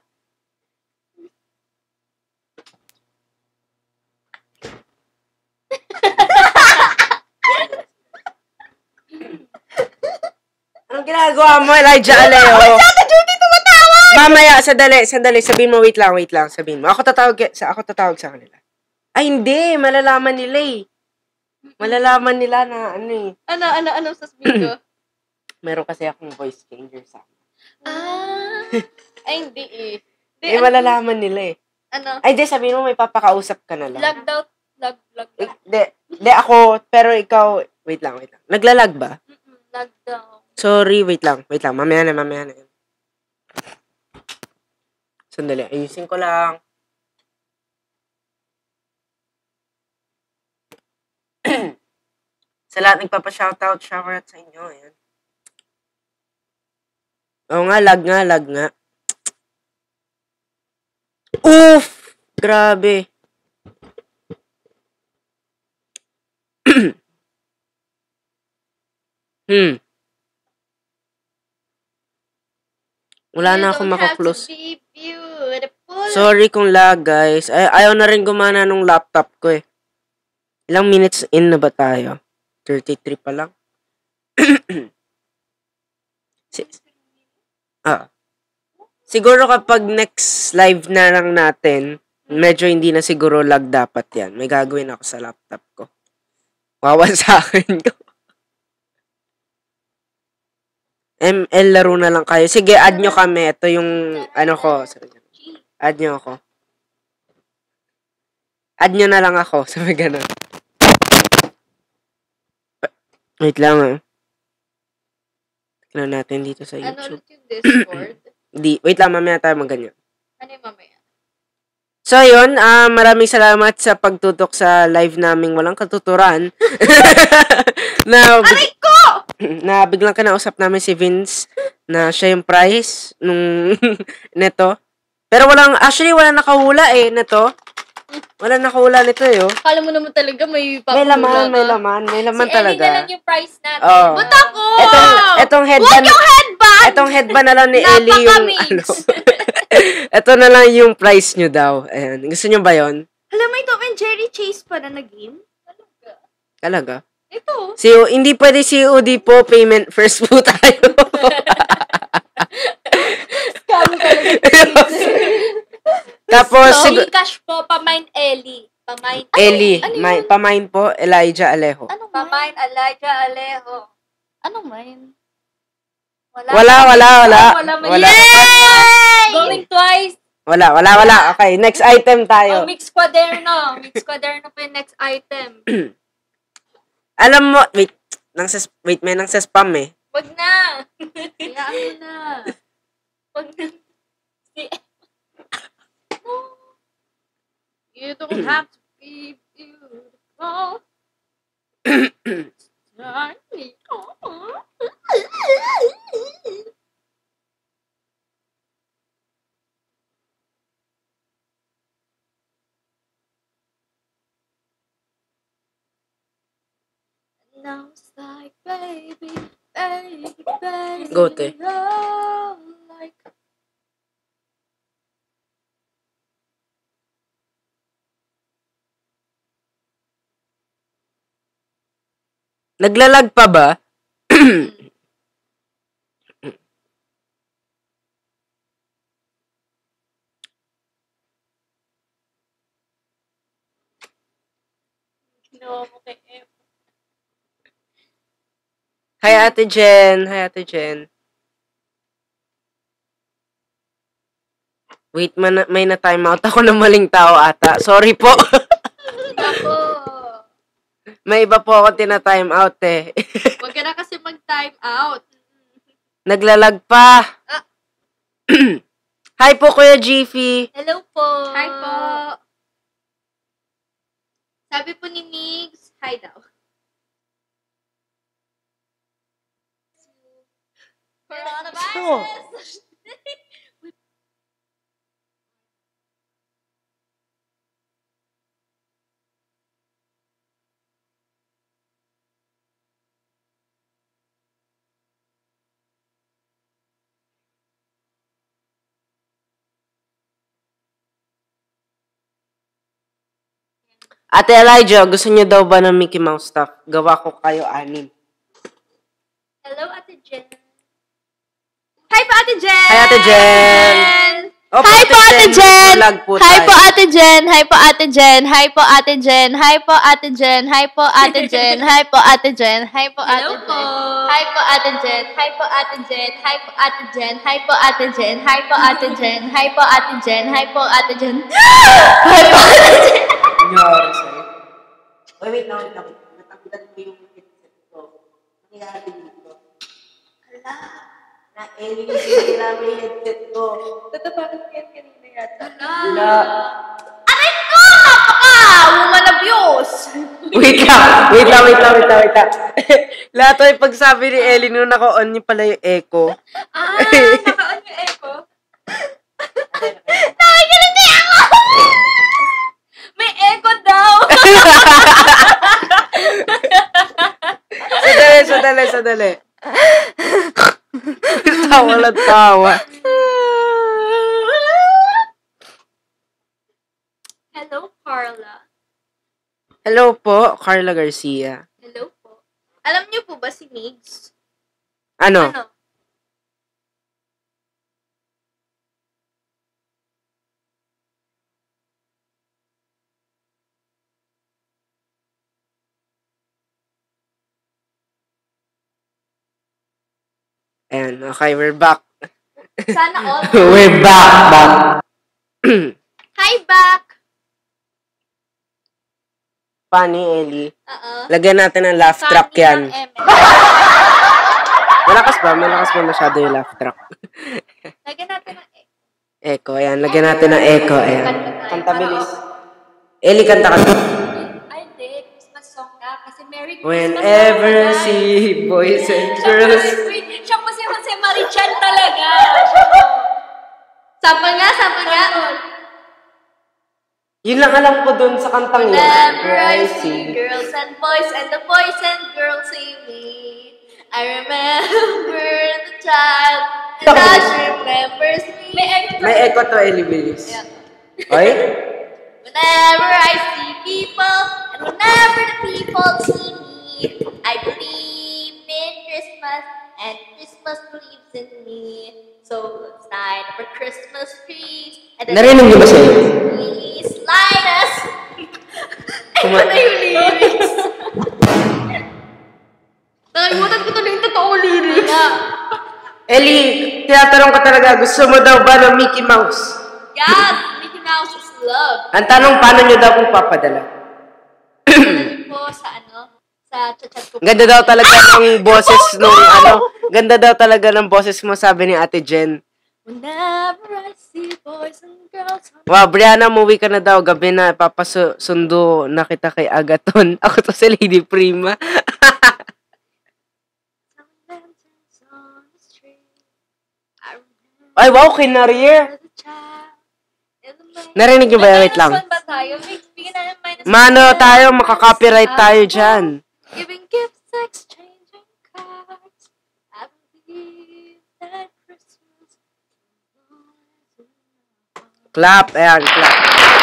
Anong ginagawa mo, Elijah Aleo? Ate Judy, tumatawa! Mamaya, sandali, sandali. Sabihin mo, wait lang, wait lang. Sabihin mo. Ako tatawag, sa, ako tatawag sa kanila. Ay, hindi. Malalaman nila eh. Malalaman nila na ano eh. Ano, ano, ano sa ko? Meron kasi akong voice changer sa akin. Ah. Ay, hindi eh. Hindi, Eh, ano, malalaman nila eh. ano? Ay, di, sabihin mo, may papakausap ka na lang. Logged out. Lag, lag, Eh, lag. Di, di ako, pero ikaw, wait lang, wait lang. Naglalag ba? Mm-mm, logged out. Sorry, wait lang, wait lang. Mamaya na, mamaya na. Sandali, ayusin ko lang. Sa lahat nagpapa-shoutout, shoutout sa inyo. Ayan. Oo nga, lag nga, lag nga. Oof! Grabe. hmm. Wala na akong makaklose. You don't have to be beautiful. Sorry kung lag, guys. Ay, ayaw na rin gumana nung laptop ko eh. Ilang minutes in na ba tayo? thirty-three pa lang. si- ah. Siguro kapag next live na lang natin, medyo hindi na siguro lag dapat yan. May gagawin ako sa laptop ko. Wawan sa akin ko. M L laro na lang kayo. Sige, add nyo kami. Ito yung ano ko. Add nyo ako. Add nyo na lang ako. Sabi ganun. Wait lang ah. Tignan natin dito sa Ano YouTube. ulit yung Discord? Di, wait lang, mamaya tayo magganyan. Ano yung mamaya? So, yun, ah maraming salamat sa pagtutok sa live naming walang katuturan. na, Aray ko! na biglang kinausap namin si Vince na siya yung prize nung neto. Pero walang, actually, wala nakahula eh, neto. Wala nakahula nito eh, oh. Kala mo naman talaga may May papahula laman, may ka. laman, may laman Si Ellie talaga. na lang yung price natin. Oo. Ba't ako? Etong, etong headband, Huwag yung headband! etong headband na lang ni Ellie yung, Napaka-mix. ano. Ito na lang yung price nyo daw. Ayan. Gusto nyo ba yon? Alam mo, ito and Jerry Chase pa na nag-game? Talaga? Ito. C O, hindi pwede C O D po, payment first po tayo. Kamo talaga. Tapos, So, sig- cash po, pamain Ellie. Pamain Ellie, Ano yun? may, pamain po, Elijah Alejo. Anong Pamain mine? Elijah Alejo. Anong mine? Wala. Wala, wala, wala. Wala. Wala. Going twice. Wala, wala, wala. Okay, next item Oh, tayo. mix quaderno. Mix quaderno po yung next item. Alam mo, wait, nang sa, wait, may nang sa spam eh. Wag na. Hayaan mo na. Wag na. Si You don't have to be beautiful. Now it's like, baby, baby, baby. Go, te. oh, like. Naglalag pa ba? no, okay. Hi, Ate Jen. Hi, Ate Jen. Wait, man, may na-time out ako ng maling tao ata. Sorry po. Ako. May iba po ako tina-time out eh. Huwag ka na kasi mag-time out. Naglalag pa. Ah. Hi po, Kuya Jiffy. Hello po. Hi po. Sabi po ni Migs, hi daw. Coronavirus! Ate Elijah, gusto niyo daw ba ng Mickey Mouse stuff? Gawa ko kayo anim. Hello, Ate Jen. Hi po, Ate Jen! Hi, Ate Jen! Oh, Hi po, Ate Jen! Naglalag po Hi tayo. po, Ate Jen! Hi po, Ate Jen! Hi po, Ate Jen! Hi po, Ate Jen! Hi po, Ate Jen! Hi po, Ate Jen! Hi po, Ate Hello Jen! po. Hi po, Ate Jen! Hi po, Ate Jen! Hi po, Ate Jen! Hi po, Ate Jen! Hi po, Ate Jen! Hi po, Ate Jen! Hi po, Ate Jen! Hi po, Ate Jen! Nangyari sa'yo. Oy, wait lang, wait lang. Natanggal mo yung headset ko. Nangyari dito. Ala, na-elevate na may headset ko. Tatapakan ko yan kanina yata. Wala. Aray ko! Napaka! Woman abuse! Wait lang, wait lang, wait lang, wait lang, wait lang. Lahat ay pagsabi ni Ellie nung naka-on niya pala yung echo. Ah, naka-on yung echo. Nakikinig niya ako! May echo daw. Sadali, sadali, sadali. Tawa lang tawa. Hello, Carla. Hello po, Carla Garcia. Hello po. Alam niyo po ba si Migs? Ano? Ano? Ayan, okay, we're back. Sana all. We're back, back. Hi, back! Funny, Ellie. Oo. Lagyan natin ng laugh track yan. Malakas ba? Malakas ba masyado yung laugh track? Lagyan natin ng echo. Echo, ayan. Lagyan natin ng echo, ayan. Kanta tayo. Kanta bilis. Ellie, kanta ka. Ay, hindi. Christmas song na. Kasi Merry Christmas. Whenever na I see boys and Siya po girls. si- wait, Siya po si Jose Marichan talaga. Siya po. Sample nga, sample nga. Yun lang alam ko dun sa kantang yun. Whenever I see girls and boys and the boys and girls see me, I remember the child and Ash remembers me. May echo. May echo to, Ellie, bilis. Yeah. Oy? Whenever I see people and whenever the people see me, I believe in Christmas and Christmas believes in me. So let's light up our Christmas trees and then Narinig niyo ba siya? please light us. Kuma- Ito na yung lyrics. Nakalimutan ko tuloy yung totoong lyrics. Ellie, tinatanong ko talaga, gusto mo daw ba ng Mickey Mouse? Yes! Mickey Mouse is love. Ang tanong, paano nyo daw po papadala? Ano po sa ano? Sa chat-chat ko po. Ganda daw talaga ng boses nung ano. Ganda daw talaga ng boses mo, sabi ni Ate Jen. Whenever I see boys and girls. Wow, Brianna, umuwi ka na daw. Gabi na, papasundo na kita kay Agaton. Ako to si Lady Prima. Ay, wow, kinarier. Narinig niyo ba yan? Wait lang. Minus one ba tayo? Mix, bigyan na ng minus Mano one. tayo, makaka-copyright tayo dyan. Giving gifts, exchanging cards. I believe that Christmas. Clap, ayan, clap.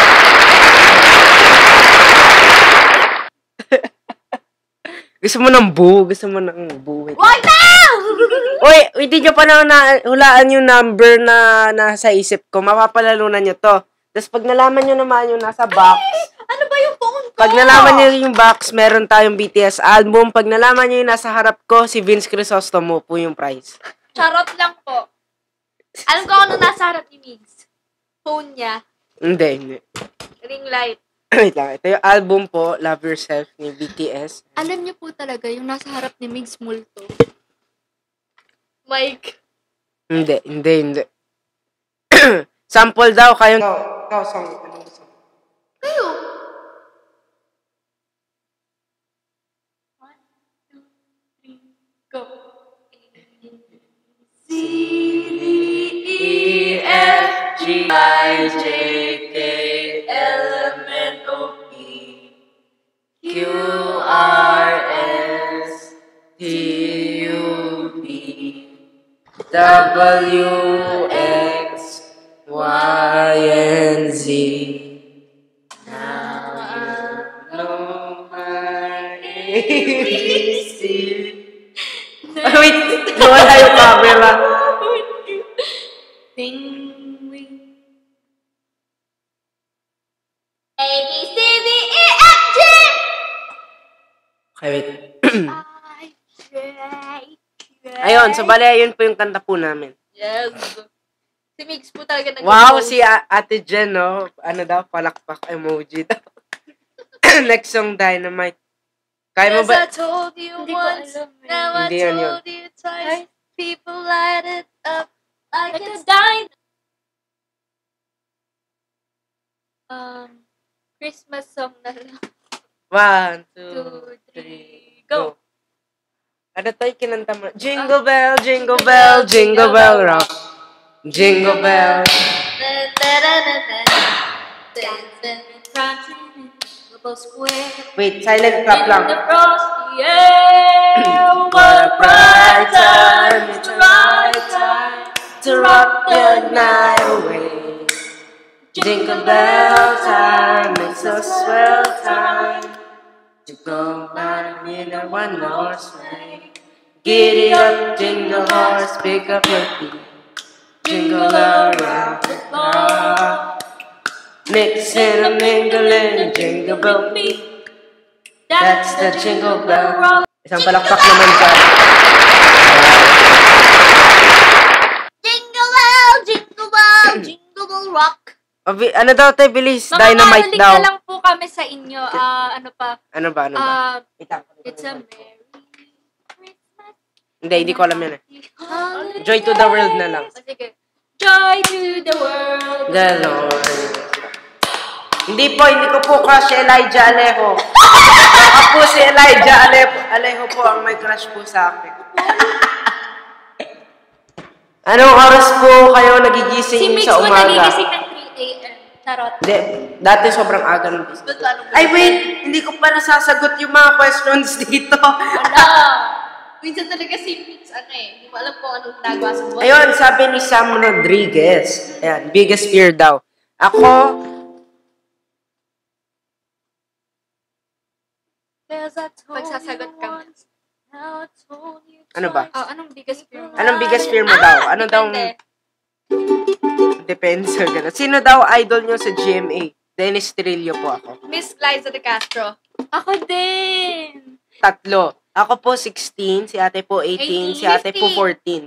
Gusto mo ng boo? Gusto mo ng boo? Why now? Uy, hindi nyo pa na, na hulaan yung number na nasa isip ko. Mapapalalunan nyo to. Tapos pag nalaman nyo naman yung nasa box, Ano ba yung phone ko? pag nalaman nyo yung box, meron tayong B T S album. Pag nalaman nyo yung nasa harap ko, si Vince Crisostomo po yung prize. Charot lang po. Alam ko ano nasa harap ni Migs. Phone niya. Hindi, hindi. Ring light. Wait lang. Ito yung album po, Love Yourself, ni B T S. Alam niyo po talaga, yung nasa harap ni Migs Multo. Mike. Hindi, hindi, hindi. Sample daw kayo. Ikaw, ikaw, song. Anong gusto mo? Kayo. One, two, three, go. C, D, E, F, G, I, J, K, L, M, N, O, P, Q, R, S, T, U, V, W, X, Y, and Z. Now you know my A B C. Ay, wait! Nawala yung camera. Ding, wing. A, B, C, D, E, F, G! Okay, wait. I try, try. Ayun, so bali, ayun po yung kanta po namin. Yes. Si Migs po talaga nag- Wow, si A- Ate Jen, no? Ano daw, palakpak emoji daw. Next song, Dynamite. Kaya mo ba? I told you Hindi ko once, alam eh. now I Hindi yan yun. told you twice. People light it up like Like a it's dying. Um, Christmas song na lang. One, Two, two, three, three, go. go. Ano tayo kinanta mo? Jingle bell, jingle bell, jingle bell rock. Jingle bell. Dun, dun, dun, dun, dun. Dun, dun. Prancing in the Little Square. Wait, silent clap In lang. the frosty air. What a bright time. It's the right time to rock the night away. Jingle bell time, it's a swell time to go by in a one-horse sleigh. Giddy up, jingle horse, pick up your feet. Jingle around the clock. Mixing and mingling, jingle bell beat. That's the jingle bell rock. Isang palakpak naman dyan. Jingle bell, jingle bell, jingle bell rock. Abi, ano daw tayo, bilis? Mga Dynamite karaling daw. na lang po kami sa inyo. Ah, ano pa? Ano ba, ano ba? Ah, Wait lang. it's a Merry Christmas. Hindi, hindi ko alam yan eh. Holiday. Joy to the world na lang. Oh, sige. Joy to the world. The Lord. Hindi po, hindi ko po crush si Elijah Alejo. Baka po si Elijah Alejo, Alejo po ang may crush po sa akin. Anong oras po kayo Si nagigising Mix sa po umaga? nagigising ng three a.m. Charot. Hindi, dati sobrang aga ng gising. Ba't anong Ay wait, hindi ko pa nasasagot yung mga questions dito. Wala. Minsan talaga si Mix, ano eh. Hindi mo alam kung anong ginagawa sa buhay. Ayun, sabi ni Sam Rodriguez. Ayan, biggest fear daw. Ako, Pagsasagot ka. ano ba? Oh, anong biggest fear mo? Anong biggest fear mo daw? Ano daw? depende. Depende sa ganun. Sino daw idol nyo sa G M A? Dennis Trillo po ako. Miss Liza de Castro. Ako din. Tatlo. Ako po sixteen, si ate po eighteen, si ate po fourteen.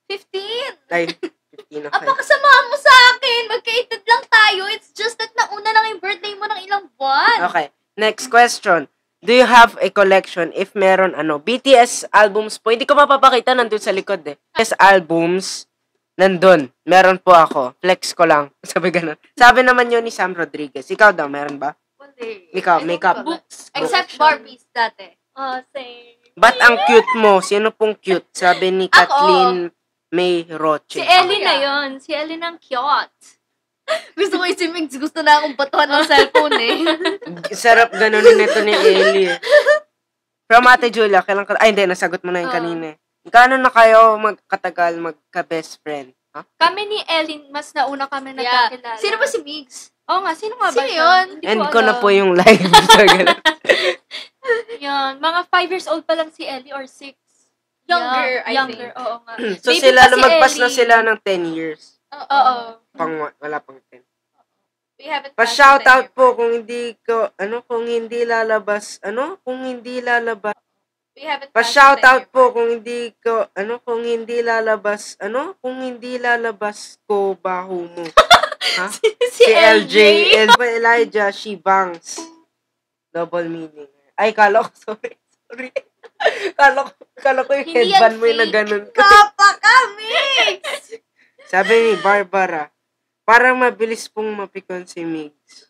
fifteen! Ay, fifteen na kayo. Apakasama mo sa akin! Magkaitid lang tayo. It's just that nauna lang yung birthday mo ng ilang buwan. Okay, next question. Do you have a collection? If meron, ano, B T S albums po. Hindi ko mapapakita, nandun sa likod eh. B T S albums, nandun. Meron po ako. Flex ko lang. Sabi ganun. Sabi naman yun ni Sam Rodriguez. Ikaw daw, meron ba? Wala. Ikaw, I don't makeup. collect. Books. Except Barbies dati. Oh, same. Ba't ang cute mo? Sino pong cute? Sabi ni Ako. Kathleen May Roche. Si Ellie Ako na yan. yon. Si Ellie ng cute. Gusto ko si Migs. Gusto na akong batuhan ng cellphone eh. Sarap ganunin nito ni Ellie. From Ate Julia, kailan ka... Ay, hindi. Nasagot mo na yung Oo. kanina. Kano na kayo magkatagal magka-best friend? Ha? Kami ni Ellie, mas nauna kami Yeah. nagkakilala. Sino ba si Migs? Oo nga, sino nga ba Sino siya? yun? Hindi End ko ko na alam. po yung live. So, ganun. Yan. Mga five years old pa lang si Ellie or six. Younger, I Younger, think. oo nga. So, Baby sila, pa si lumagpas na Ellie. sila ng ten years. Oo. Pang, wala pang ten. We haven't Pa-shoutout po kung hindi ko, ano, kung hindi lalabas, ano, kung hindi lalabas. We haven't Pa-shoutout po kung hindi ko, ano, kung hindi lalabas, ano, kung hindi lalabas ko baho mo. Ha? Si, L J, L Elijah, she bangs. Double meaning. Ay, kala ko, sorry, sorry. Kala ko, kala ko yung Hindi yan headband mo yung na fake. ganun. Papa ka, Migs! Sabi ni Barbara, parang mabilis pong mapikon si Migs.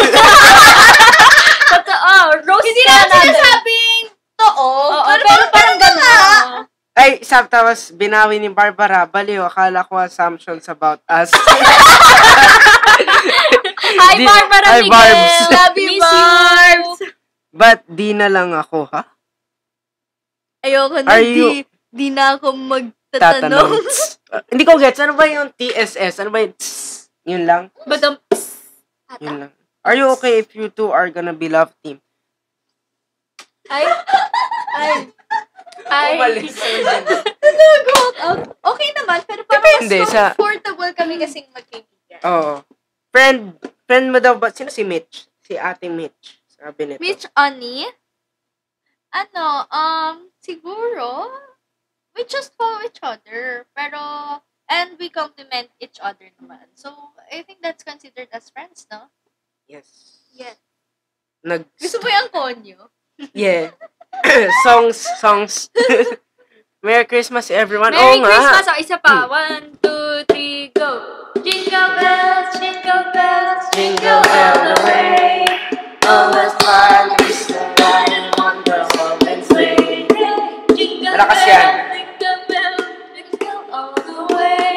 Totoo. Roast Hindi ka naman natin. sinasabing totoo. Oo, pero, pero parang gano'n. Ay, sab tapos binawi ni Barbara, baliw, akala ko assumptions about us. Hi, Di- Barbara Hi, Miguel. Barbs. Love you, Miss Barbs. Ba't di na lang ako, ha? Ayoko na, Are di, you- di na ako magtatanong. Tatanong. Uh, hindi ko gets, ano ba yung T S S? Ano ba yung tss? Yun lang? Badam. Yun lang. Are you okay if you two are gonna be love team? Ay. Ay. Ay. Umalis. Nag-walk out. Okay naman, pero parang Depende mas sa- comfortable kami kasing magkaibigan. Oo. Friend, friend mo daw ba? Sino si Mitch? Si ate Mitch. Sabi nito. Mitch Ani? Ano, um, siguro, we just follow each other. Pero, and we compliment each other naman. So, I think that's considered as friends, no? Yes. Yes. Nag... Gusto mo yung konyo? Yeah. songs, songs. Merry Christmas, everyone. Merry Oo nga. Christmas. O, isa pa. One, two, three, go. Jingle bells, jingle bells, jingle all the way. Always fun, riding on the open sleigh. Jingle Malakas bells, yan. jingle bells, jingle all the way.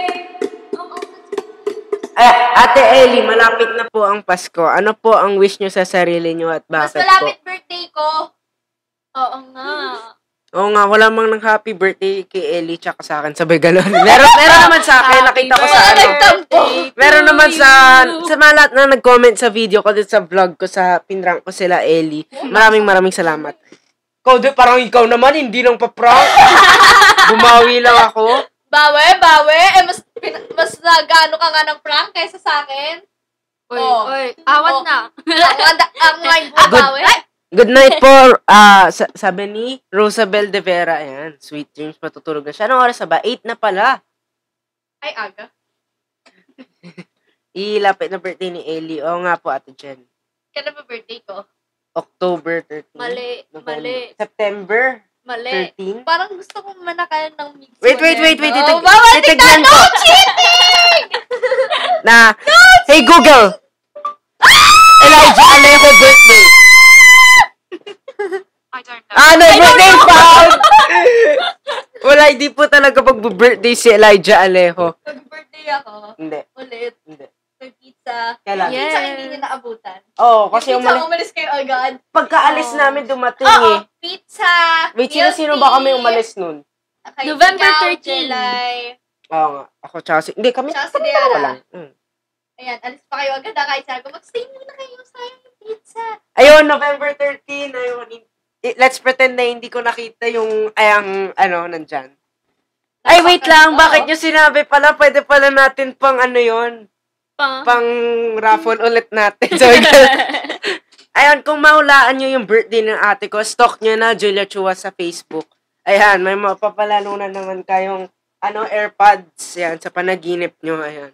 Ay, Ate Ellie, malapit na po ang Pasko. Ano po ang wish nyo sa sarili nyo at Mas bakit po? malapit birthday ko. Oo nga. Oo nga, wala mang nang happy birthday kay Ellie tsaka sa akin. Sabay galon. Meron, meron naman sa akin. Nakita ko sa Wala ano. nagtampo. Meron naman sa sa mga lahat na nag-comment sa video ko dito sa vlog ko sa pinrank ko sila Ellie. Maraming maraming salamat. Ikaw di, parang ikaw naman, hindi lang pa-prank. Bumawi lang ako. Bawe, bawe. Eh, mas, pin- mas nagano ka nga ng prank kaysa sa akin. Uy, Oh. uy. Awat Oh. na. ang, ang, ang mind mo, Good. bawe. Good night po, ah sa- sabi ni Rosabel de Vera. Ayan, sweet dreams, matutulog na siya. Anong oras na ba? eight na pala. Ay, aga. Ilapit na birthday ni Ellie. Oo nga po, Ate Jen. Kailan ba birthday ko? October thirteenth. Mali, November. mali. September Mali. thirteenth. Parang gusto kong manakalan ng mix. Wait, wait, wait, wait. Oh, Titig- bawal titignan tignan! ko. No cheating! Na, hey Google! Elijah Alejo birthday. I don't know. Ano, birthday found! Wala, hindi po talaga pag-birthday si Elijah Alejo. Mag-birthday ako. Hindi, Ulit. hindi. May pizza. Kailan? Yung Yes. pizza hindi niyo naabutan. Oo, oh, kasi Yung pizza, umalis. umalis kayo agad. Pagkaalis Oh. namin dumating Oo, eh. pizza. Wait, milk sino-sino ba kami tea, umalis nun? kay November ikaw, thirteenth. Jelay. Oo nga, ako tsaka si... Hindi, kami, Tsaka si kami Diara. dalawa lang. Mm. Ayan, alis pa kayo agad. ah, Kahit sabi ko, mag-stay muna kayo. Sayang yung pizza. Ayun, November thirteenth. Ayun, hin- eh, let's pretend na hindi ko nakita yung, ay, ang, ano, nandyan. Ay, wait lang. Oo. Bakit nyo sinabi pala? Pwede pala natin pang ano yon Pa. Pang raffle ulit natin. So, ayun, kung mahulaan nyo yung birthday ng ate ko, stalk nyo na Julia Chua sa Facebook. Ayan, may mapapalalo na naman kayong ano, AirPods. Yan, sa panaginip nyo. Ayan.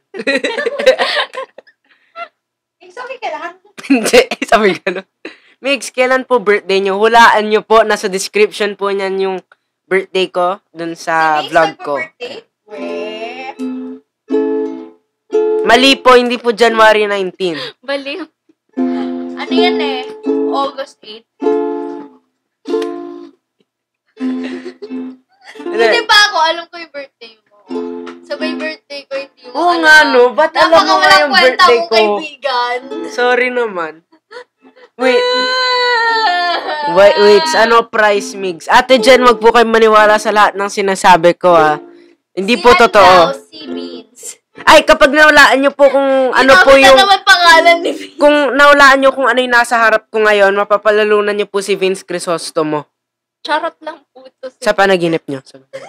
Eh, sorry ka lang. Hindi, sabi ka no. Mix, kailan po birthday nyo? Hulaan nyo po. Nasa description po niyan yung birthday ko dun sa Si Mix, vlog ko. nagpo-birthday? Weh. Mali po, hindi po January nineteenth. Baliw. Ano yan eh? August eighth. Hindi pa ako, alam ko yung birthday mo. Sabay birthday ko, hindi mo Oo alam. nga no, ba't alam mo nga yung kwenta birthday mong ko? kaibigan. Sorry naman. Wait, wait, wait, ano price mix? Ate Jen, wag po kayo maniwala sa lahat ng sinasabi ko ah. Hindi Si po ano totoo. daw, si Beans. Ay, kapag nawalaan nyo po kung ano po Hindi yung... naman pangalan ni Beans. Kung nawalaan nyo kung ano yung nasa harap ko ngayon, mapapalalunan nyo po si Vince Crisostomo. Charot lang po ito. Sa panaginip nyo.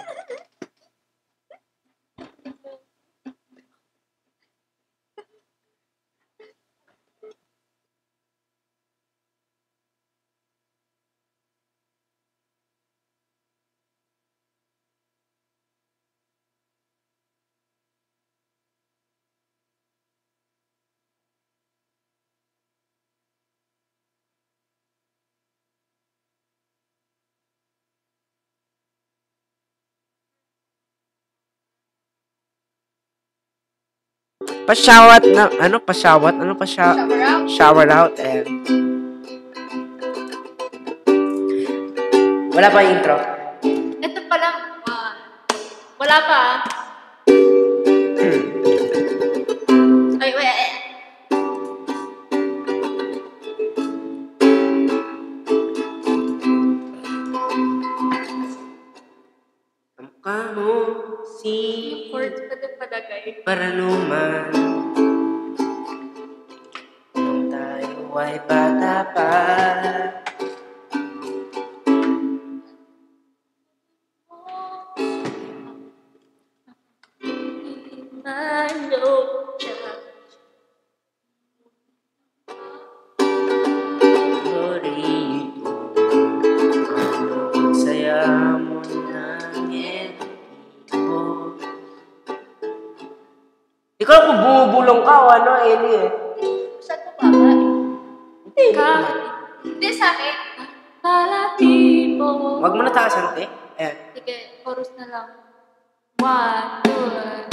Pa-shawat na, ano, pa-shawat? Ano pa sha- Shower out. shower out? Ayan. Wala pa yung intro. Ito pa lang. ah, wala pa ah. Ay, wait. Kamukha mo, si Words pa din palagay. Paranuman. Nung tayo ay bata pa. Malo siya. Florito, ano ang saya mo ng ito? Di ko alam kung bumubulong ka o ano, Eli eh. Saan mo ba ba? Hindi. Kahit Hindi sa akin. palagi mo. Wag mo na taasan, te. Ayan. Sige, chorus na lang. One, two,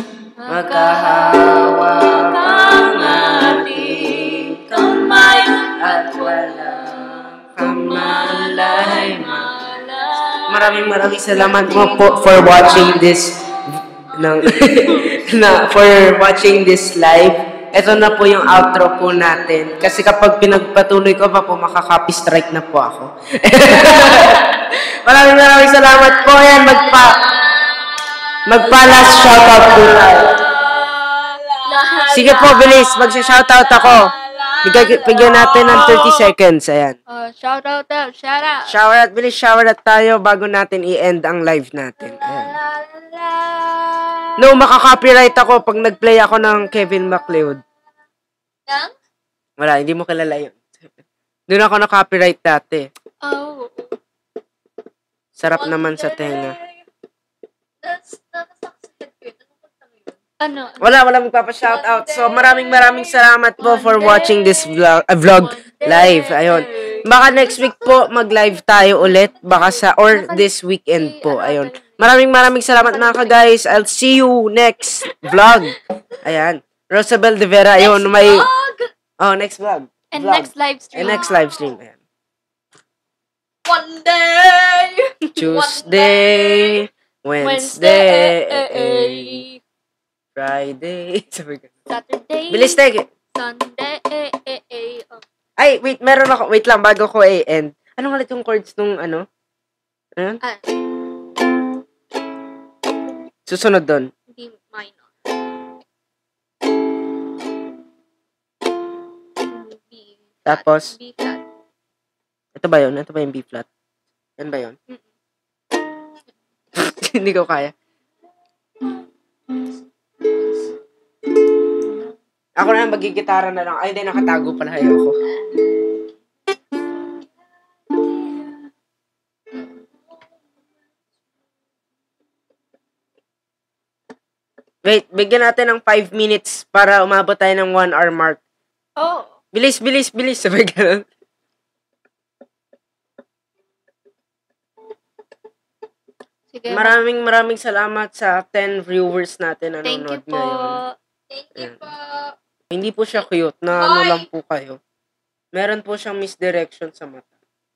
Magkahawak ang ating kamay at walang kamalay. Maraming maraming salamat mo po for watching this ng na for watching this live. Ito na po yung outro po natin. Kasi kapag pinagpatuloy ko pa po, makaka-copy strike na po ako. Maraming maraming salamat po. Yan, magpa magpa-last shoutout po tayo. Sige po, bilis. Magsa-shoutout ako. Bigay, bigyan natin ng thirty seconds. Ayan. Uh, shout out daw, shout out. Shower out, bilis shower out tayo bago natin i-end ang live natin. Ayan. No, makaka-copyright ako pag nag-play ako ng Kevin MacLeod. Nang? Wala, hindi mo kilala yun. Doon ako na-copyright dati. Oh. Sarap naman sa tenga. That's, nakasaksakan ko yun. Anong kanta mo yun? Ano? Wala, wala magpapa-shoutout. So, maraming maraming salamat po for watching this vlog, uh, vlog live. Ayun. Baka next week po mag-live tayo ulit. Baka sa, or this weekend po. Ayun. Maraming maraming salamat mga ka-guys. I'll see you next vlog. Ayan. Rosabel de Vera. Ayun, may... Oh, next vlog. And Vlog. next live stream. And next live stream. Ayan. One day! Tuesday, Wednesday, Friday. Sabi ko. Saturday. Bilis, teke. Sunday. Oh. Ay, wait, meron ako. Wait lang, bago ko i-end. Anong ulit yung chords nung ano? Ano? Ah, Susunod doon. hindi minor. B. Tapos, B flat. ito ba yun? Ito ba yung B flat? Yan ba yun? Hindi ko kaya. Ako na lang, magigitara na lang. Ay, hindi, nakatago pala kayo ako. Wait, bigyan natin ng five minutes para umabot tayo ng one hour mark. Oh. Bilis, bilis, bilis. Sabay ganun. Sige. Maraming maraming salamat sa ten viewers natin na Thank you nanonood po. ngayon. Thank you po. Hindi po siya cute, na ano Bye! lang po kayo. Meron po siyang misdirection sa mata.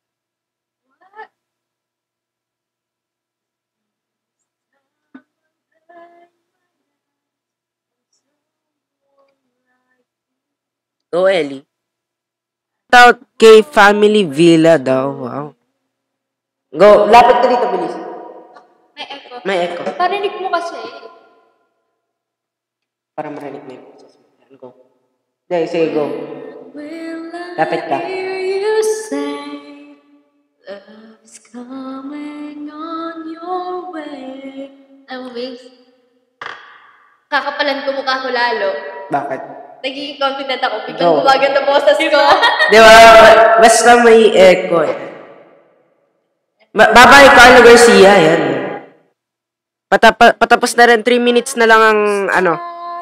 Go, Ellie. Shout out kay Family Villa daw. Wow. Go, lapit ka dito, bilis. May echo. May echo. Parinig mo kasi. Para marinig mo yung process. Go. Sige, sige, go. Lapit ka. Hear you say, love's coming on your way. Ano, babes? Kakapalan ko mukha ko lalo. Bakit? Nagiging confident ako. Go. Biglang gumaganda boses ko. Di ba? Basta may echo eh. Ba- Babay, Carlo Garcia, yan. Patapa- patapos na rin, three minutes na lang ang ano.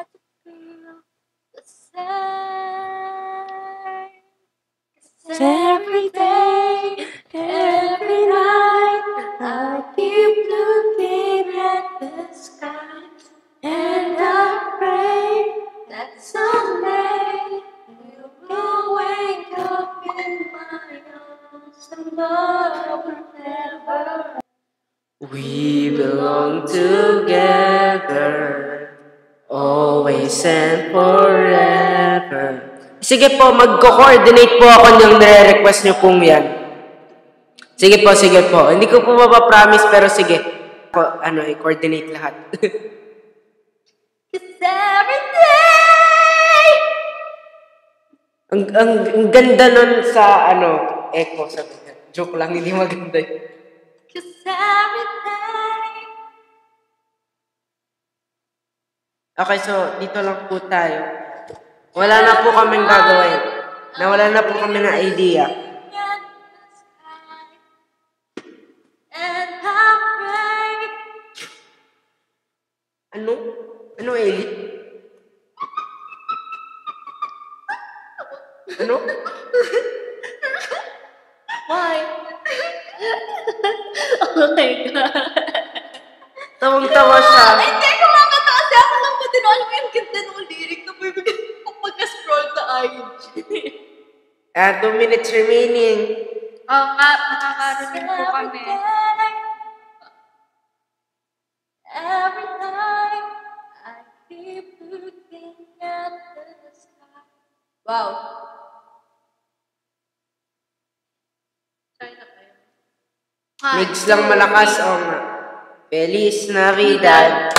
Every day, every night, I keep looking at the sky, and I pray that someday you will wake up in my arms and love will never. We belong together, always and forever. Sige po, magko-coordinate po ako niyang nire-request niyo pong yan. Sige po, sige po. Hindi ko po mapapromise, pero sige. Po, ano, i-coordinate lahat. Cause every day, ang, ang, ang ganda nun sa, ano, echo. Sabi niya. Joke lang, hindi maganda yun. cause every day. Okay, so, dito lang po tayo. Wala na po kaming gagawin. Nawala na po kami ng idea. And I pray. Ano? Ano, Ellie? Ano? Why? Oh my God. Tawang-tawa siya. Ay, hindi, kumakanta kasi ako lang ba din. Alam mo yung ganda ng lyric na boy, kung pagka-scroll sa I G. Ah, two minutes remaining. Oo nga, nakakarinig po kami. Every time I keep looking at the sky. Wow. Sorry na kayo. Mix lang malakas. Oo nga. Feliz Navidad.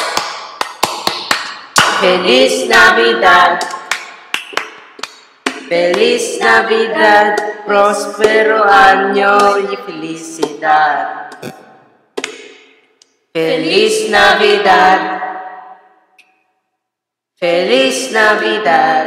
Feliz Navidad. Feliz Navidad. Prospero año y felicidad. Feliz Navidad. Feliz Navidad.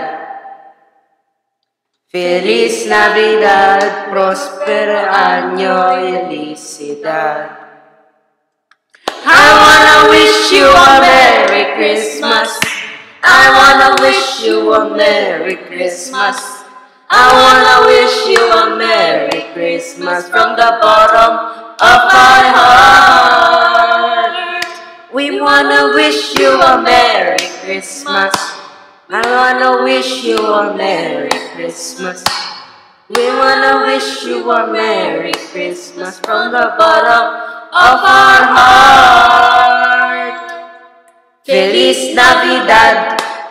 Feliz Navidad. Prospero año y felicidad. I wanna wish you a Merry Christmas. I wanna wish you a Merry Christmas. I wanna wish you a Merry Christmas from the bottom of my heart. We wanna wish you a Merry Christmas. I wanna wish you a Merry Christmas. We wanna wish you a Merry Christmas from the bottom of our heart. Feliz Navidad.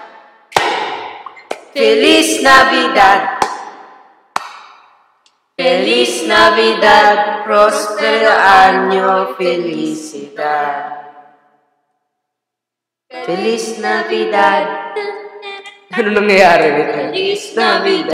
Feliz Navidad. Feliz Navidad. Prospero año. Felicidad. Feliz Navidad. Ano nangyayari nito? Feliz Navidad.